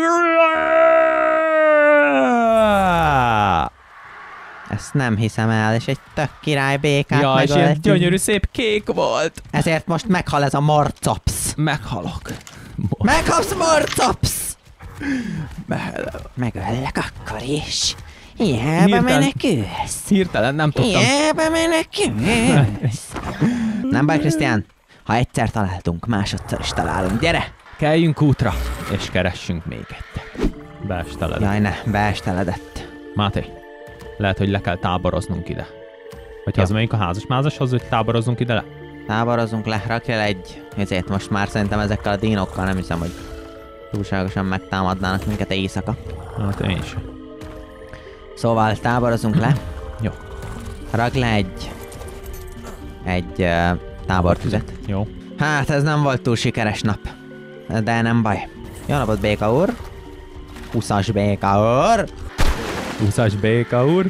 [SPEAKER 2] Ezt nem hiszem el, és egy tök király békát
[SPEAKER 1] Ja, és ilyen
[SPEAKER 2] megöltünk.
[SPEAKER 1] gyönyörű szép kék volt.
[SPEAKER 2] Ezért most meghal ez a morcops.
[SPEAKER 1] Meghalok.
[SPEAKER 2] Meghalsz, morcops! Megöllek akkor is. Hiába
[SPEAKER 1] Hirtelen-
[SPEAKER 2] menekülsz.
[SPEAKER 1] Hirtelen nem tudtam.
[SPEAKER 2] Hiába menekülsz. Nem baj, Krisztián. Ha egyszer találtunk, másodszor is találunk. Gyere!
[SPEAKER 1] Keljünk útra, és keressünk még egyet. Beesteledett.
[SPEAKER 2] Jaj, ne, beesteledett.
[SPEAKER 1] Máté, lehet, hogy le kell táboroznunk ide. Hogyha
[SPEAKER 2] Ja.
[SPEAKER 1] az megyünk a házas-mázashoz, hogy táborozzunk ide le?
[SPEAKER 2] Táborozunk le, rakj el egy... Ezért most már szerintem ezekkel a dínokkal nem hiszem, hogy túlságosan megtámadnának minket éjszaka.
[SPEAKER 1] Hát én is.
[SPEAKER 2] Szóval táborozunk le.
[SPEAKER 1] Jó.
[SPEAKER 2] Rakj le egy... Egy uh, tábortüzet.
[SPEAKER 1] Jó.
[SPEAKER 2] Hát ez nem volt túl sikeres nap. De nem baj. Jó napot, béka úr. Huszas béka úr.
[SPEAKER 1] húszas béka úr.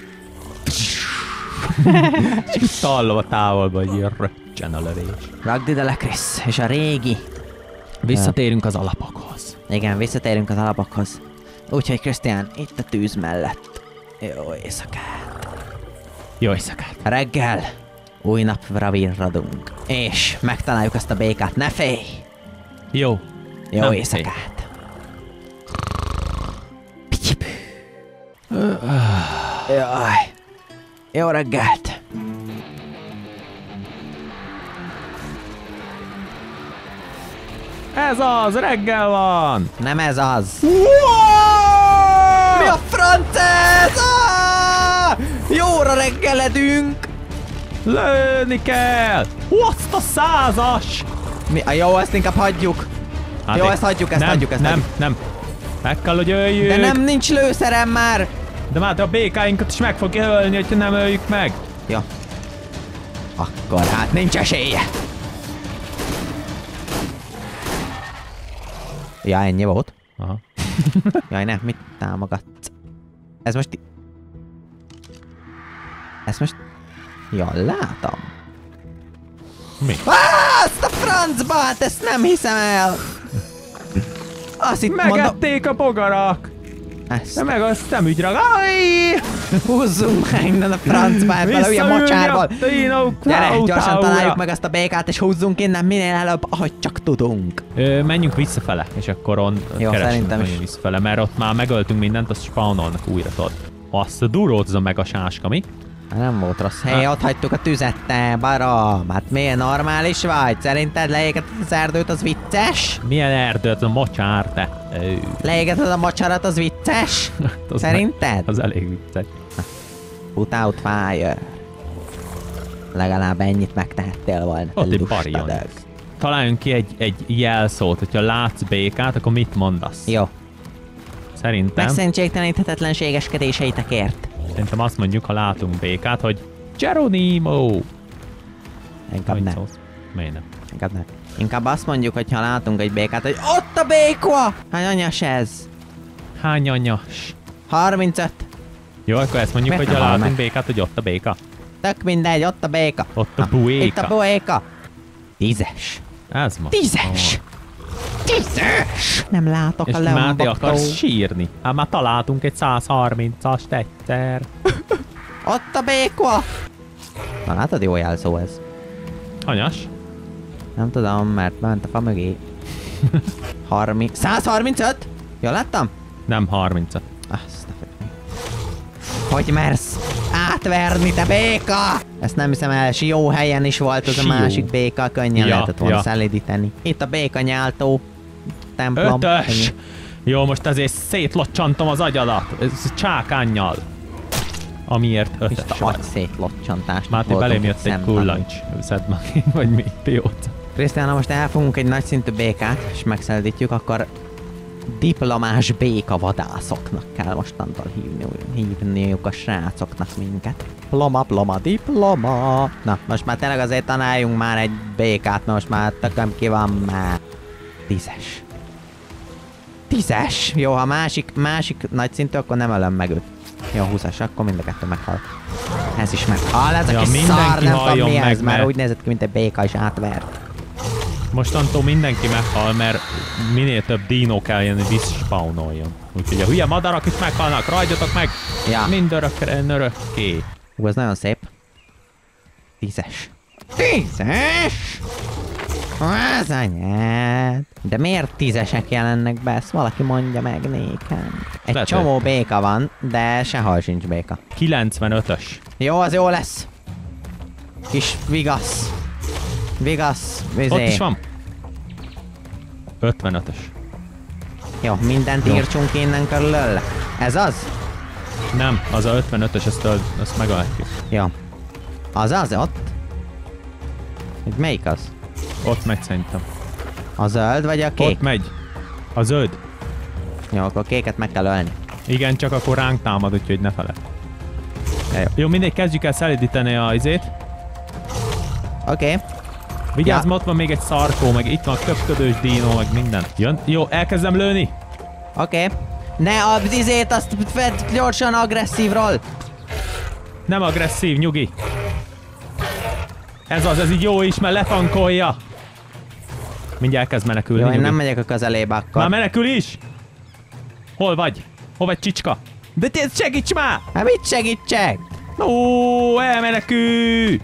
[SPEAKER 1] Csak itt hallom a távolba, hogy ilyen röccsen a lövés.
[SPEAKER 2] Rakd ide le, Krisz. És a régi.
[SPEAKER 1] Visszatérünk az alapokhoz.
[SPEAKER 2] Igen, visszatérünk az alapokhoz. Úgyhogy Krisztián, itt a tűz mellett. Jó éjszakát.
[SPEAKER 1] Jó éjszakát.
[SPEAKER 2] Reggel új napra virradunk. És megtaláljuk azt a békát, ne félj!
[SPEAKER 1] Jó.
[SPEAKER 2] Jó
[SPEAKER 1] Nem
[SPEAKER 2] éjszakát. Pityipű. Jaj. Jó reggelt.
[SPEAKER 1] Ez az, reggel van!
[SPEAKER 2] Nem ez az. Mi a franc ez? Ah! Jóra reggeledünk.
[SPEAKER 1] Lőni kell! Azt a százas!
[SPEAKER 2] Mi? A jó, ezt inkább hagyjuk.
[SPEAKER 1] Hát
[SPEAKER 2] Jó,
[SPEAKER 1] én-
[SPEAKER 2] ezt hagyjuk, ezt
[SPEAKER 1] nem,
[SPEAKER 2] hagyjuk, ezt
[SPEAKER 1] nem,
[SPEAKER 2] hagyjuk.
[SPEAKER 1] nem. Meg kell, hogy öljük.
[SPEAKER 2] De nem, nincs lőszerem már.
[SPEAKER 1] De már a békáinkat is meg fogja ölni, hogyha nem öljük meg.
[SPEAKER 2] Jó. Akkor hát nincs esélye. Ja, ennyi volt.
[SPEAKER 1] Aha.
[SPEAKER 2] Jaj, ne, mit támogatsz? Ez most... i- Ez most... Ja, látom.
[SPEAKER 1] Mi?
[SPEAKER 2] Azt a francba, hát ezt nem hiszem el! Azt itt mondom...
[SPEAKER 1] Megették a bogarak!
[SPEAKER 2] Ezt.
[SPEAKER 1] De meg a szemügyre. Ajj!
[SPEAKER 2] Húzzunk meg innen a francba ebből a hülye mocsárból! Gyere, gyorsan találjuk meg azt a békát és húzzunk innen minél előbb, ahogy csak tudunk.
[SPEAKER 1] Ö, menjünk visszafele, és akkor on
[SPEAKER 2] Jó, szerintem is.
[SPEAKER 1] visszafele, mert ott már megöltünk mindent, azt spawnolnak újra, tudod. Azt a durózza meg a sáska, mi?
[SPEAKER 2] Nem volt rossz hely, ott hagytuk a tüzet, te barom. Hát milyen normális vagy? Szerinted leégeted az erdőt, az vicces?
[SPEAKER 1] Milyen erdőt, a mocsár, te? Ö,
[SPEAKER 2] Leégeted a mocsarat, az vicces?
[SPEAKER 1] az
[SPEAKER 2] Szerinted?
[SPEAKER 1] meg- Az elég vicces.
[SPEAKER 2] Put out fire. Legalább ennyit megtehettél volna.
[SPEAKER 1] Ott egy
[SPEAKER 2] lusta
[SPEAKER 1] barion.
[SPEAKER 2] dög.
[SPEAKER 1] Találjunk ki egy, egy jelszót, hogyha látsz békát, akkor mit mondasz?
[SPEAKER 2] Jó.
[SPEAKER 1] Szerintem,
[SPEAKER 2] Megszentségteleníthetetlenségeskedéseitekért.
[SPEAKER 1] szerintem azt mondjuk, ha látunk békát, hogy Geronimo!
[SPEAKER 2] Inkább
[SPEAKER 1] Hogy
[SPEAKER 2] nem.
[SPEAKER 1] szólsz? Miért nem?
[SPEAKER 2] Inkább nem. Inkább azt mondjuk, hogy ha látunk egy békát, hogy ott a béka! Hány anyas ez?
[SPEAKER 1] Hány anyas?
[SPEAKER 2] harmincöt.
[SPEAKER 1] Jó, akkor ezt mondjuk,
[SPEAKER 2] Miért
[SPEAKER 1] hogy ha
[SPEAKER 2] nem hal
[SPEAKER 1] látunk
[SPEAKER 2] meg?
[SPEAKER 1] békát, hogy ott a béka.
[SPEAKER 2] Tök mindegy, ott a béka.
[SPEAKER 1] Ott a
[SPEAKER 2] Na,
[SPEAKER 1] buéka.
[SPEAKER 2] Itt a buéka. Tízes.
[SPEAKER 1] Ez ma.
[SPEAKER 2] Tízes! Tízes! Nem látok
[SPEAKER 1] És
[SPEAKER 2] a
[SPEAKER 1] Máté
[SPEAKER 2] leombaktól.
[SPEAKER 1] akarsz sírni? Hát már találtunk egy száz harmincast egyszer.
[SPEAKER 2] Ott a béka! Na látod, jó jelszó ez.
[SPEAKER 1] Hanyas?
[SPEAKER 2] Nem tudom, mert bement a fa mögé. harminc... száz harmincöt? Jól láttam?
[SPEAKER 1] Nem harmincat.
[SPEAKER 2] Azt a fő. Hogy mersz átverni, te béka? Ezt nem hiszem el, jó helyen is volt az
[SPEAKER 1] Sió.
[SPEAKER 2] a másik béka, könnyen
[SPEAKER 1] Ja,
[SPEAKER 2] lehetett volna
[SPEAKER 1] ja.
[SPEAKER 2] szelídíteni. Itt a béka nyáltó templom.
[SPEAKER 1] Ötös!
[SPEAKER 2] Ennyi.
[SPEAKER 1] Jó, most ezért szétlocsantom az agyadat. Ez csákánnyal. Amiért
[SPEAKER 2] És
[SPEAKER 1] ötös
[SPEAKER 2] a
[SPEAKER 1] vagy.
[SPEAKER 2] agy szétlocsantást.
[SPEAKER 1] Máté,
[SPEAKER 2] voltunk
[SPEAKER 1] belém jött egy
[SPEAKER 2] szemtanú.
[SPEAKER 1] kullancs. Szedd meg, vagy mi? Pióca.
[SPEAKER 2] Krisztián, ha most elfogunk egy nagy szintű békát, és megszeldítjük, akkor diplomás békavadászoknak kell mostantól hívni, hívniuk a srácoknak minket. Ploma, ploma, diploma. Na, most már tényleg azért találjunk már egy békát, most már tököm ki van már. Tízes. Tízes! Jó, ha másik, másik nagy szintű, akkor nem ölöm meg őt. Jó, húszas, akkor mind a kettő meghal. Ez is meghal, ez
[SPEAKER 1] Ja,
[SPEAKER 2] a kis
[SPEAKER 1] mindenki
[SPEAKER 2] szar, nem tudom
[SPEAKER 1] halljon
[SPEAKER 2] mi ez,
[SPEAKER 1] meg,
[SPEAKER 2] már
[SPEAKER 1] mert-
[SPEAKER 2] úgy nézett ki, mint egy béka, és átvert.
[SPEAKER 1] Mostantól mindenki meghal, mert minél több dino kell jönni, visszspawnoljon. Úgyhogy a hülye madarak is meghalnak, rajgyatok meg!
[SPEAKER 2] Ja.
[SPEAKER 1] Mindörökre, örökké.
[SPEAKER 2] Ú, ez nagyon szép. Tízes. Tízes! Ez anyád. De miért tízesek jelennek be? Ezt valaki mondja meg nékem. Egy
[SPEAKER 1] Lehet,
[SPEAKER 2] csomó
[SPEAKER 1] hogy-
[SPEAKER 2] béka van, de sehol sincs béka.
[SPEAKER 1] kilencvenötös.
[SPEAKER 2] Jó, az jó lesz. Kis vigasz. Vigasz, vizé.
[SPEAKER 1] Ott is van. ötvenötös.
[SPEAKER 2] Jó, mindent
[SPEAKER 1] Jó.
[SPEAKER 2] írtsunk innen körülölle. Ez az?
[SPEAKER 1] Nem, az a ötvenötös, ezt, öl- ezt megölhetjük.
[SPEAKER 2] Jó. Az az ott? Hogy melyik az?
[SPEAKER 1] Ott megy szerintem.
[SPEAKER 2] A zöld vagy a kék?
[SPEAKER 1] Ott megy. A zöld.
[SPEAKER 2] Jó, akkor kéket meg kell ölni.
[SPEAKER 1] Igen, csak akkor ránk támad, úgyhogy ne fele.
[SPEAKER 2] Ja, jó.
[SPEAKER 1] Jó, mindegy, kezdjük el szelidíteni a izét.
[SPEAKER 2] Oké. Okay.
[SPEAKER 1] Vigyázz,
[SPEAKER 2] Ja.
[SPEAKER 1] ja. Ott van még egy szarkó, meg itt van a köpködős dino, meg minden. Jön? Jó, elkezdem lőni.
[SPEAKER 2] Oké. Okay. Ne a izét, azt fedd gyorsan agresszívról.
[SPEAKER 1] Nem agresszív, nyugi. Ez az, ez így jó is, mert letankolja. Mindjárt kezd menekülni,
[SPEAKER 2] Jó, én
[SPEAKER 1] nyugi.
[SPEAKER 2] nem megyek a közelébe akkor.
[SPEAKER 1] Már menekül is! Hol vagy? Hol vagy, csicska? De te segíts már!
[SPEAKER 2] Hát mit segítsek?
[SPEAKER 1] Ó, elmenekül!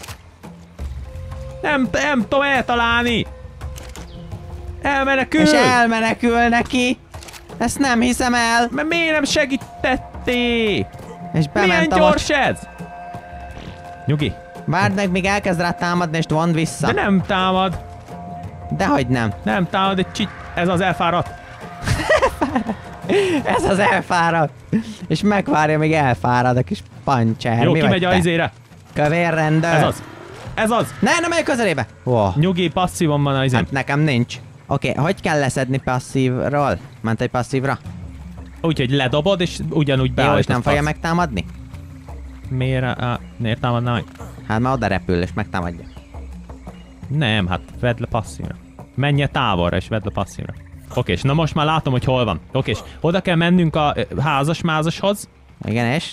[SPEAKER 1] Nem, nem tudom eltalálni! Elmenekül!
[SPEAKER 2] És elmenekül neki. Ezt nem hiszem el.
[SPEAKER 1] Mert miért nem segítetté?
[SPEAKER 2] És
[SPEAKER 1] Milyen
[SPEAKER 2] bement a
[SPEAKER 1] gyors ez? Nyugi,
[SPEAKER 2] Várd meg, míg elkezd rá támadni, és vond vissza.
[SPEAKER 1] de nem támad.
[SPEAKER 2] Dehogy nem.
[SPEAKER 1] Nem támad, egy csit... Ez az elfáradt.
[SPEAKER 2] Ez az elfáradt. És megvárja, míg elfárad a kis pancser.
[SPEAKER 1] Jó,
[SPEAKER 2] Mi
[SPEAKER 1] kimegy
[SPEAKER 2] vagy
[SPEAKER 1] a
[SPEAKER 2] te?
[SPEAKER 1] izére.
[SPEAKER 2] Kövér rendőr.
[SPEAKER 1] Ez az. Ez az.
[SPEAKER 2] Ne, nem megyek közelébe. Oh.
[SPEAKER 1] Nyugi, passzívan van a izén.
[SPEAKER 2] Hát nekem nincs. Oké, okay, hogy kell leszedni passzívról? Ment egy passzívra?
[SPEAKER 1] Úgyhogy ledobod, és ugyanúgy
[SPEAKER 2] Jó,
[SPEAKER 1] beállítasz.
[SPEAKER 2] és nem fogja megtámadni?
[SPEAKER 1] Miért, á, miért támadná meg?
[SPEAKER 2] Hát már oda repül, és megtámadja.
[SPEAKER 1] Nem, hát vedd le passzívra. Menj távolra, és vedd le passzívra. Oké, és na most már látom, hogy hol van. Oké, és oda kell mennünk a ö, házas-mázashoz.
[SPEAKER 2] Igen, és?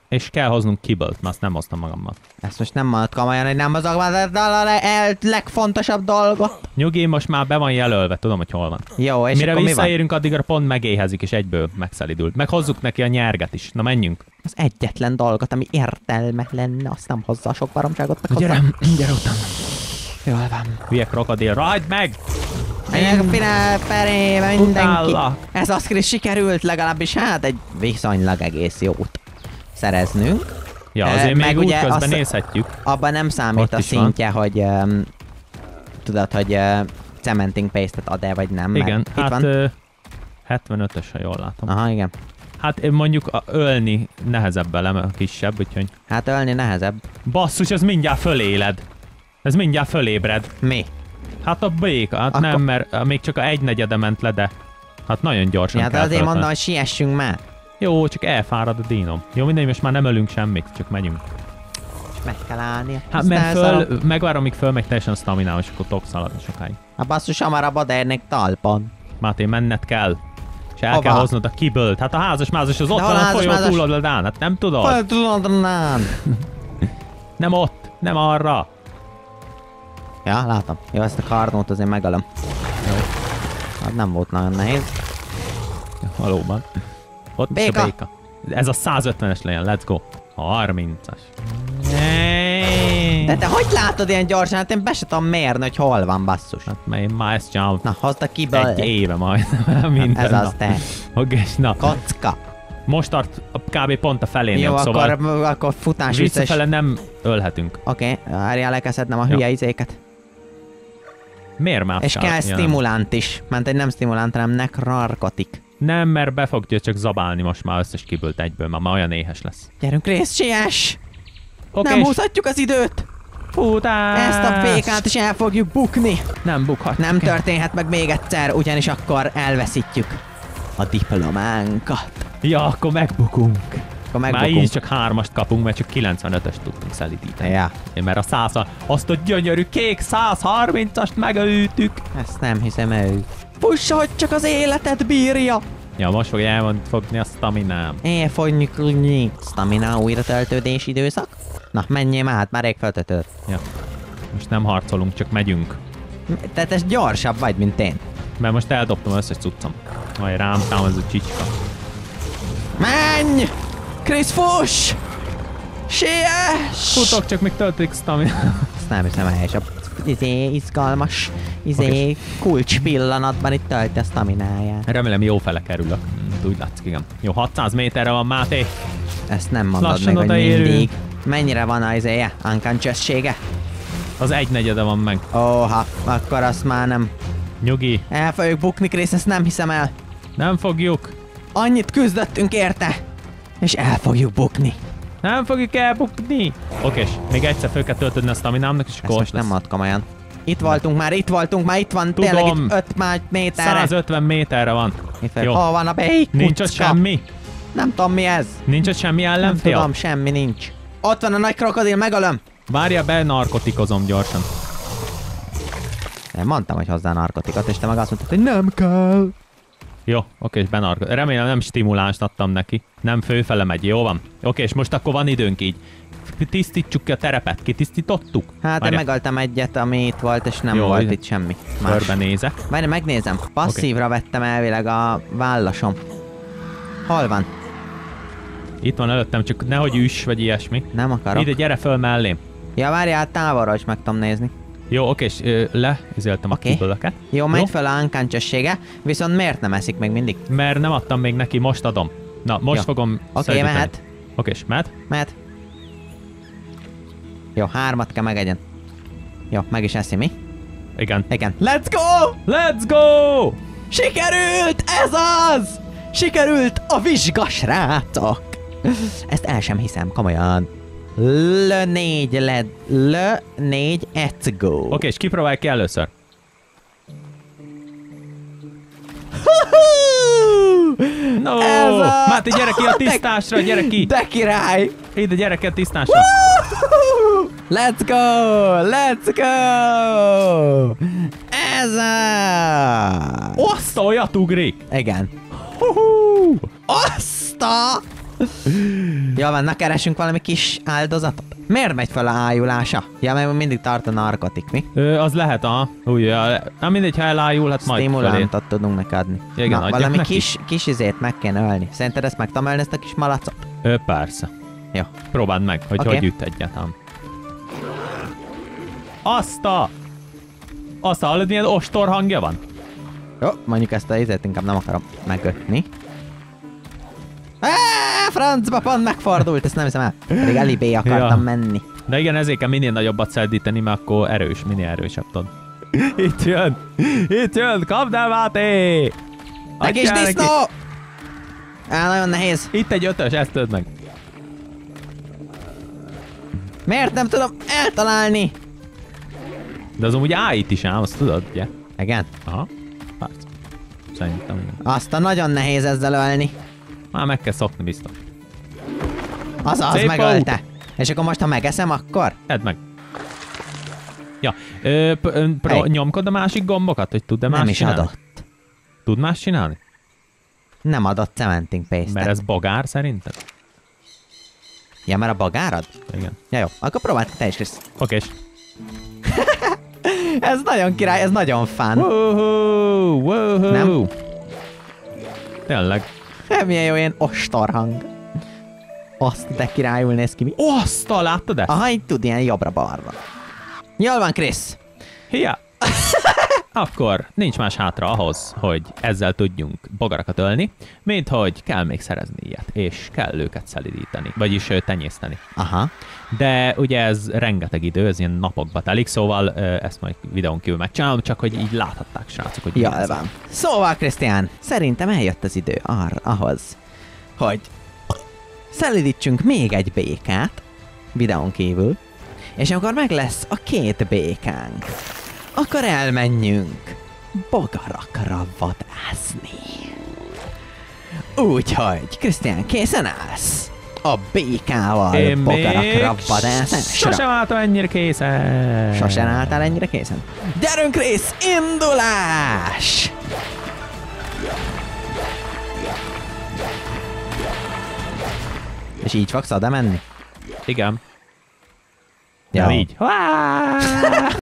[SPEAKER 1] És kell hoznunk kibölt, mert azt nem hoztam magammal.
[SPEAKER 2] Ezt most nem mondod komolyan, hogy nem hozok már a legfontosabb dolgot.
[SPEAKER 1] Nyugi, most már be van jelölve, tudom, hogy hol van.
[SPEAKER 2] Jó, és
[SPEAKER 1] Mire
[SPEAKER 2] akkor mi van?
[SPEAKER 1] visszaérünk, addigra pont megéhezik, és egyből megszelidült. Meghozzuk neki a nyerget is. Na, menjünk.
[SPEAKER 2] Az egyetlen dolgot, ami értelme lenne, azt nem hozza a sok baromságot meg hozzá.
[SPEAKER 1] Gyere, gyere utána.
[SPEAKER 2] Jól van.
[SPEAKER 1] Hülye krokodil, rajt meg!
[SPEAKER 2] Menjek a finál perébe mindenki.
[SPEAKER 1] Utállak.
[SPEAKER 2] Ez az, hogy sikerült legalábbis hát egy viszonylag egész jót szereznünk.
[SPEAKER 1] Ja,
[SPEAKER 2] Eh,
[SPEAKER 1] azért
[SPEAKER 2] meg
[SPEAKER 1] még úgy
[SPEAKER 2] ugye
[SPEAKER 1] közben
[SPEAKER 2] azt-
[SPEAKER 1] nézhetjük.
[SPEAKER 2] Abban nem számít
[SPEAKER 1] Ott
[SPEAKER 2] a
[SPEAKER 1] is
[SPEAKER 2] szintje, hogy um, tudod, hogy uh, cementing paste-et ad-e vagy nem. mert
[SPEAKER 1] Igen,
[SPEAKER 2] itt
[SPEAKER 1] hát
[SPEAKER 2] van.
[SPEAKER 1] ö, hetvenötös, ha jól látom.
[SPEAKER 2] Aha, igen.
[SPEAKER 1] Hát én mondjuk a, ölni nehezebb velem, a kisebb, úgyhogy...
[SPEAKER 2] Hát ölni nehezebb.
[SPEAKER 1] Basszus, ez mindjárt föléled. Ez mindjárt fölébred.
[SPEAKER 2] Mi?
[SPEAKER 1] Hát a béka, hát
[SPEAKER 2] Akkor-
[SPEAKER 1] nem, mert uh, még csak a egynegyede ment le, de... Hát nagyon gyorsan
[SPEAKER 2] Ja, de
[SPEAKER 1] kell
[SPEAKER 2] azért
[SPEAKER 1] tölteni.
[SPEAKER 2] mondom, hogy siessünk már.
[SPEAKER 1] Jó, csak elfárad a dínom. Jó, mindegy, most már nem ölünk semmit, csak megyünk.
[SPEAKER 2] És meg kell állni.
[SPEAKER 1] Hát mert föl, megvárom, míg fölmegy teljesen a staminám, és akkor tudok szaladni sokáig.
[SPEAKER 2] A basszus, hamarabb odaérnék talpon.
[SPEAKER 1] Máté, menned kell. És el
[SPEAKER 2] Hova?
[SPEAKER 1] kell hoznod a kibölt. Hát a házas mázas az ott
[SPEAKER 2] De
[SPEAKER 1] van
[SPEAKER 2] hol
[SPEAKER 1] a
[SPEAKER 2] házas
[SPEAKER 1] folyó
[SPEAKER 2] mázas?
[SPEAKER 1] túloldalán. Hát nem tudod.
[SPEAKER 2] Hogy tudod, nem.
[SPEAKER 1] Nem ott, nem arra.
[SPEAKER 2] Ja, látom. Jó, ezt a karnót azért megalom.
[SPEAKER 1] Jó.
[SPEAKER 2] Hát nem volt nagyon nehéz.
[SPEAKER 1] Valóban. Ott is
[SPEAKER 2] Béka.
[SPEAKER 1] a béka. Ez a százötvenes legyen, let's go. harmincas.
[SPEAKER 2] De te hogy látod ilyen gyorsan? Hát én be se tudom mérni, hogy hol van, basszus.
[SPEAKER 1] Hát mert én már ezt csinálom
[SPEAKER 2] Na, hozd a kiből.
[SPEAKER 1] egy éve majd. Minden
[SPEAKER 2] Ez az
[SPEAKER 1] nap.
[SPEAKER 2] te.
[SPEAKER 1] Oké, és na.
[SPEAKER 2] Kocka.
[SPEAKER 1] Most tart a kb. Pont a felén,
[SPEAKER 2] Jó,
[SPEAKER 1] szóval
[SPEAKER 2] akkor, akkor futás vissza és...
[SPEAKER 1] visszafele nem ölhetünk.
[SPEAKER 2] Oké, okay, várjál, le kell szednem a
[SPEAKER 1] Jó.
[SPEAKER 2] hülye izéket.
[SPEAKER 1] Miért már?
[SPEAKER 2] És kell stimulánt is. Ment egy nem stimulánt, hanem nekrarkotik.
[SPEAKER 1] Nem, mert be fogja csak zabálni most már összes kibölt egyből, már, már olyan éhes lesz.
[SPEAKER 2] Gyerünk, rész, siess!
[SPEAKER 1] Oké,
[SPEAKER 2] Nem húzhatjuk az időt!
[SPEAKER 1] futás!
[SPEAKER 2] Ezt a fékát is el fogjuk bukni!
[SPEAKER 1] Nem bukhat.
[SPEAKER 2] Nem történhet meg még egyszer, ugyanis akkor elveszítjük a diplománkat.
[SPEAKER 1] Ja, akkor megbukunk.
[SPEAKER 2] Akkor
[SPEAKER 1] Már
[SPEAKER 2] megbukunk.
[SPEAKER 1] így csak hármast kapunk, mert csak kilencvenötöst tudtunk szelidíteni.
[SPEAKER 2] Ja,
[SPEAKER 1] Mert a száz, azt a gyönyörű kék százharmincast megöltük.
[SPEAKER 2] ezt nem hiszem el. Fuss, hogy csak az életed bírja!
[SPEAKER 1] Ja, most fogja elfogni a staminám.
[SPEAKER 2] Elfogyni. Stamina újra töltődés időszak? Na, menjél már, hát már rég feltöltött.
[SPEAKER 1] Ja. Most nem harcolunk, csak megyünk.
[SPEAKER 2] Te, te gyorsabb vagy, mint én.
[SPEAKER 1] Mert most eldobtam az összes cuccom. Majd rám támad a csicska.
[SPEAKER 2] Menj! Krisz, fuss! Siess!
[SPEAKER 1] Futok, csak még töltődik stamina.
[SPEAKER 2] Ezt nem hiszem el, és a izé, izgalmas, izé, kulcs pillanatban itt tölti a stamináját.
[SPEAKER 1] Remélem jó fele kerülök. Mm, úgy látszik, igen. Jó, hatszáz méterre van Máté.
[SPEAKER 2] Ezt nem mondod
[SPEAKER 1] Lassan
[SPEAKER 2] meg, hogy
[SPEAKER 1] odaérünk.
[SPEAKER 2] mindig. Mennyire van az izéje? Unconscious-sége?
[SPEAKER 1] Az egynegyede van meg.
[SPEAKER 2] Óha, akkor azt már nem.
[SPEAKER 1] Nyugi.
[SPEAKER 2] El fogjuk bukni, Krisz, ezt nem hiszem el.
[SPEAKER 1] Nem fogjuk.
[SPEAKER 2] Annyit küzdöttünk érte, és el fogjuk bukni.
[SPEAKER 1] Nem fogjuk elbukni. Oké, és még egyszer föl kell töltödni a staminámnak, és
[SPEAKER 2] Ezt
[SPEAKER 1] akkor
[SPEAKER 2] most nem ad komolyan. Itt voltunk már, itt voltunk már, itt van
[SPEAKER 1] Tudom.
[SPEAKER 2] tényleg itt öt méterre.
[SPEAKER 1] százötven méterre van.
[SPEAKER 2] Itt fel-
[SPEAKER 1] Jó.
[SPEAKER 2] Hol van a bék?
[SPEAKER 1] Nincs ott semmi.
[SPEAKER 2] Nem tudom mi ez.
[SPEAKER 1] Nincs ott semmi
[SPEAKER 2] Nem
[SPEAKER 1] ellenfél.
[SPEAKER 2] tudom, semmi nincs. Ott van a nagy krokodil, megölöm.
[SPEAKER 1] Várja, be narkotikozom gyorsan.
[SPEAKER 2] Én mondtam, hogy hozzá narkotikot, és te meg azt mondtad, hogy nem kell.
[SPEAKER 1] Jó, oké, és benarko... Remélem nem stimulást adtam neki. Nem főfele megy, jó van. Oké, és most akkor van időnk így. Tisztítsuk ki a terepet, kitisztítottuk?
[SPEAKER 2] Hát én
[SPEAKER 1] Várja,
[SPEAKER 2] megöltem egyet, ami itt volt, és nem
[SPEAKER 1] Jó,
[SPEAKER 2] volt
[SPEAKER 1] így-
[SPEAKER 2] itt semmi más.
[SPEAKER 1] körbenézek.
[SPEAKER 2] Várj, megnézem. Passzívra vettem elvileg a vállasom. Hol van?
[SPEAKER 1] Itt van előttem, csak nehogy üss, vagy ilyesmi.
[SPEAKER 2] Nem akarok.
[SPEAKER 1] Ide, gyere föl mellém.
[SPEAKER 2] Ja, várjál, távolra is meg tudom nézni.
[SPEAKER 1] Jó, oké, és ö, leizéltem
[SPEAKER 2] Oké.
[SPEAKER 1] a kibölöket.
[SPEAKER 2] Jó, megy fel a unconscious-sége, viszont miért nem eszik még mindig?
[SPEAKER 1] Mert nem adtam még neki, most adom. Na, most
[SPEAKER 2] Jó.
[SPEAKER 1] fogom
[SPEAKER 2] Oké,
[SPEAKER 1] szelidíteni.
[SPEAKER 2] mehet.
[SPEAKER 1] Oké, és mehet?
[SPEAKER 2] Mehet. Jó, hármat kell megegyen. Jó, meg is eszi, mi?
[SPEAKER 1] Igen.
[SPEAKER 2] Igen. Let's go!
[SPEAKER 1] Let's go!
[SPEAKER 2] Sikerült! Ez az! Sikerült a vizsga, srácok! Ezt el sem hiszem, komolyan. L négy led, L négy, let's go.
[SPEAKER 1] Oké, és kipróbálj ki először. No!
[SPEAKER 2] Ez a-
[SPEAKER 1] Máté, gyere ki a tisztásra, gyere ki!
[SPEAKER 2] De király!
[SPEAKER 1] Ide, gyere ki a tisztásra!
[SPEAKER 2] Let's go! Let's go! Ez a...
[SPEAKER 1] Azt a olyat ugrik!
[SPEAKER 2] Igen.
[SPEAKER 1] Hú!
[SPEAKER 2] Azt a... Jó van, na keresünk valami kis áldozatot. Miért megy fel a ájulása? Ja, mert mindig tart a narkotik, mi?
[SPEAKER 1] Ö, az lehet, aha. Úgy, ja, nem mindegy, ha elájul, hát majd fölé.
[SPEAKER 2] Stimulántot tudunk neki adni.
[SPEAKER 1] Ja, igen,
[SPEAKER 2] na,
[SPEAKER 1] adjak
[SPEAKER 2] valami
[SPEAKER 1] neki.
[SPEAKER 2] kis, kis izét meg kéne ölni. Szerinted ezt meg tudom ölni, ezt a kis malacot?
[SPEAKER 1] Ö, persze.
[SPEAKER 2] Jó.
[SPEAKER 1] Próbáld meg, hogy
[SPEAKER 2] Oké.
[SPEAKER 1] hogy üt egyáltalán. Azt a... Azt hallod, milyen ostor hangja van?
[SPEAKER 2] Jó, mondjuk ezt a izét inkább nem akarom megötni. Eee, francba pont megfordult, ezt nem hiszem el. Pedig elibé akartam
[SPEAKER 1] Ja.
[SPEAKER 2] menni.
[SPEAKER 1] De igen, ezért kell minél nagyobbat szeddíteni, mert akkor erős, minél erősebb tudod. Itt jön! Itt jön! Kapd el, Máté!
[SPEAKER 2] Egy kis
[SPEAKER 1] Adjál neki.
[SPEAKER 2] disznó! Á, nagyon nehéz.
[SPEAKER 1] Itt egy ötös, ezt töld meg.
[SPEAKER 2] Miért nem tudom eltalálni?
[SPEAKER 1] De az amúgy á itt is ám, azt tudod, ugye?
[SPEAKER 2] Igen.
[SPEAKER 1] Aha. Persze. Szerintem igen.
[SPEAKER 2] Azt a nagyon nehéz ezzel ölni.
[SPEAKER 1] Már meg kell szokni biztos.
[SPEAKER 2] Az az
[SPEAKER 1] Szép
[SPEAKER 2] megölte. És akkor most, ha megeszem, akkor?
[SPEAKER 1] Edd meg. Ja, ö, p- ö, pro,
[SPEAKER 2] Hey.
[SPEAKER 1] nyomkod a másik gombokat, hogy tud-e más
[SPEAKER 2] Nem is
[SPEAKER 1] csinálni?
[SPEAKER 2] adott.
[SPEAKER 1] Tud más csinálni?
[SPEAKER 2] Nem adott cementing paste-et.
[SPEAKER 1] Mert ez bagár szerinted?
[SPEAKER 2] Ja, mert a bagárad?
[SPEAKER 1] Igen.
[SPEAKER 2] Ja, jó. Akkor próbáld te is, Krisz.
[SPEAKER 1] Okés.
[SPEAKER 2] Ez nagyon király, ez nagyon fán.
[SPEAKER 1] Wow, wow.
[SPEAKER 2] Nem?
[SPEAKER 1] Tényleg.
[SPEAKER 2] Milyen jó ilyen ostorhang. Azt de királyul néz ki mi.
[SPEAKER 1] Azt, láttad ezt?
[SPEAKER 2] Aha, így tud ilyen jobbra-balra. Jól van, Krisz.
[SPEAKER 1] Hia! Akkor nincs más hátra ahhoz, hogy ezzel tudjunk bogarakat ölni, mint hogy kell még szerezni ilyet, és kell őket szelidíteni, vagyis ö, tenyészteni.
[SPEAKER 2] Aha.
[SPEAKER 1] De ugye ez rengeteg idő, ez ilyen napokba telik, szóval ö, ezt majd videón kívül megcsinálom, csak hogy így láthatták, srácok, hogy mi
[SPEAKER 2] Jól
[SPEAKER 1] ez.
[SPEAKER 2] van. Szóval, Krisztián, szerintem eljött az idő arra, ahhoz, hogy szelidítsünk még egy békát videón kívül, és amikor meg lesz a két békánk, akkor elmenjünk bogarakra vadászni. Úgyhogy, Krisztián, készen állsz a békával
[SPEAKER 1] Én
[SPEAKER 2] bogarakra
[SPEAKER 1] még
[SPEAKER 2] vadászásra?
[SPEAKER 1] sosem álltam ennyire készen.
[SPEAKER 2] Sosem álltál ennyire készen? Gyerünk, Krisz, indulás! És így fogsz oda menni?
[SPEAKER 1] Igen.
[SPEAKER 2] Ja.
[SPEAKER 1] Ja, így.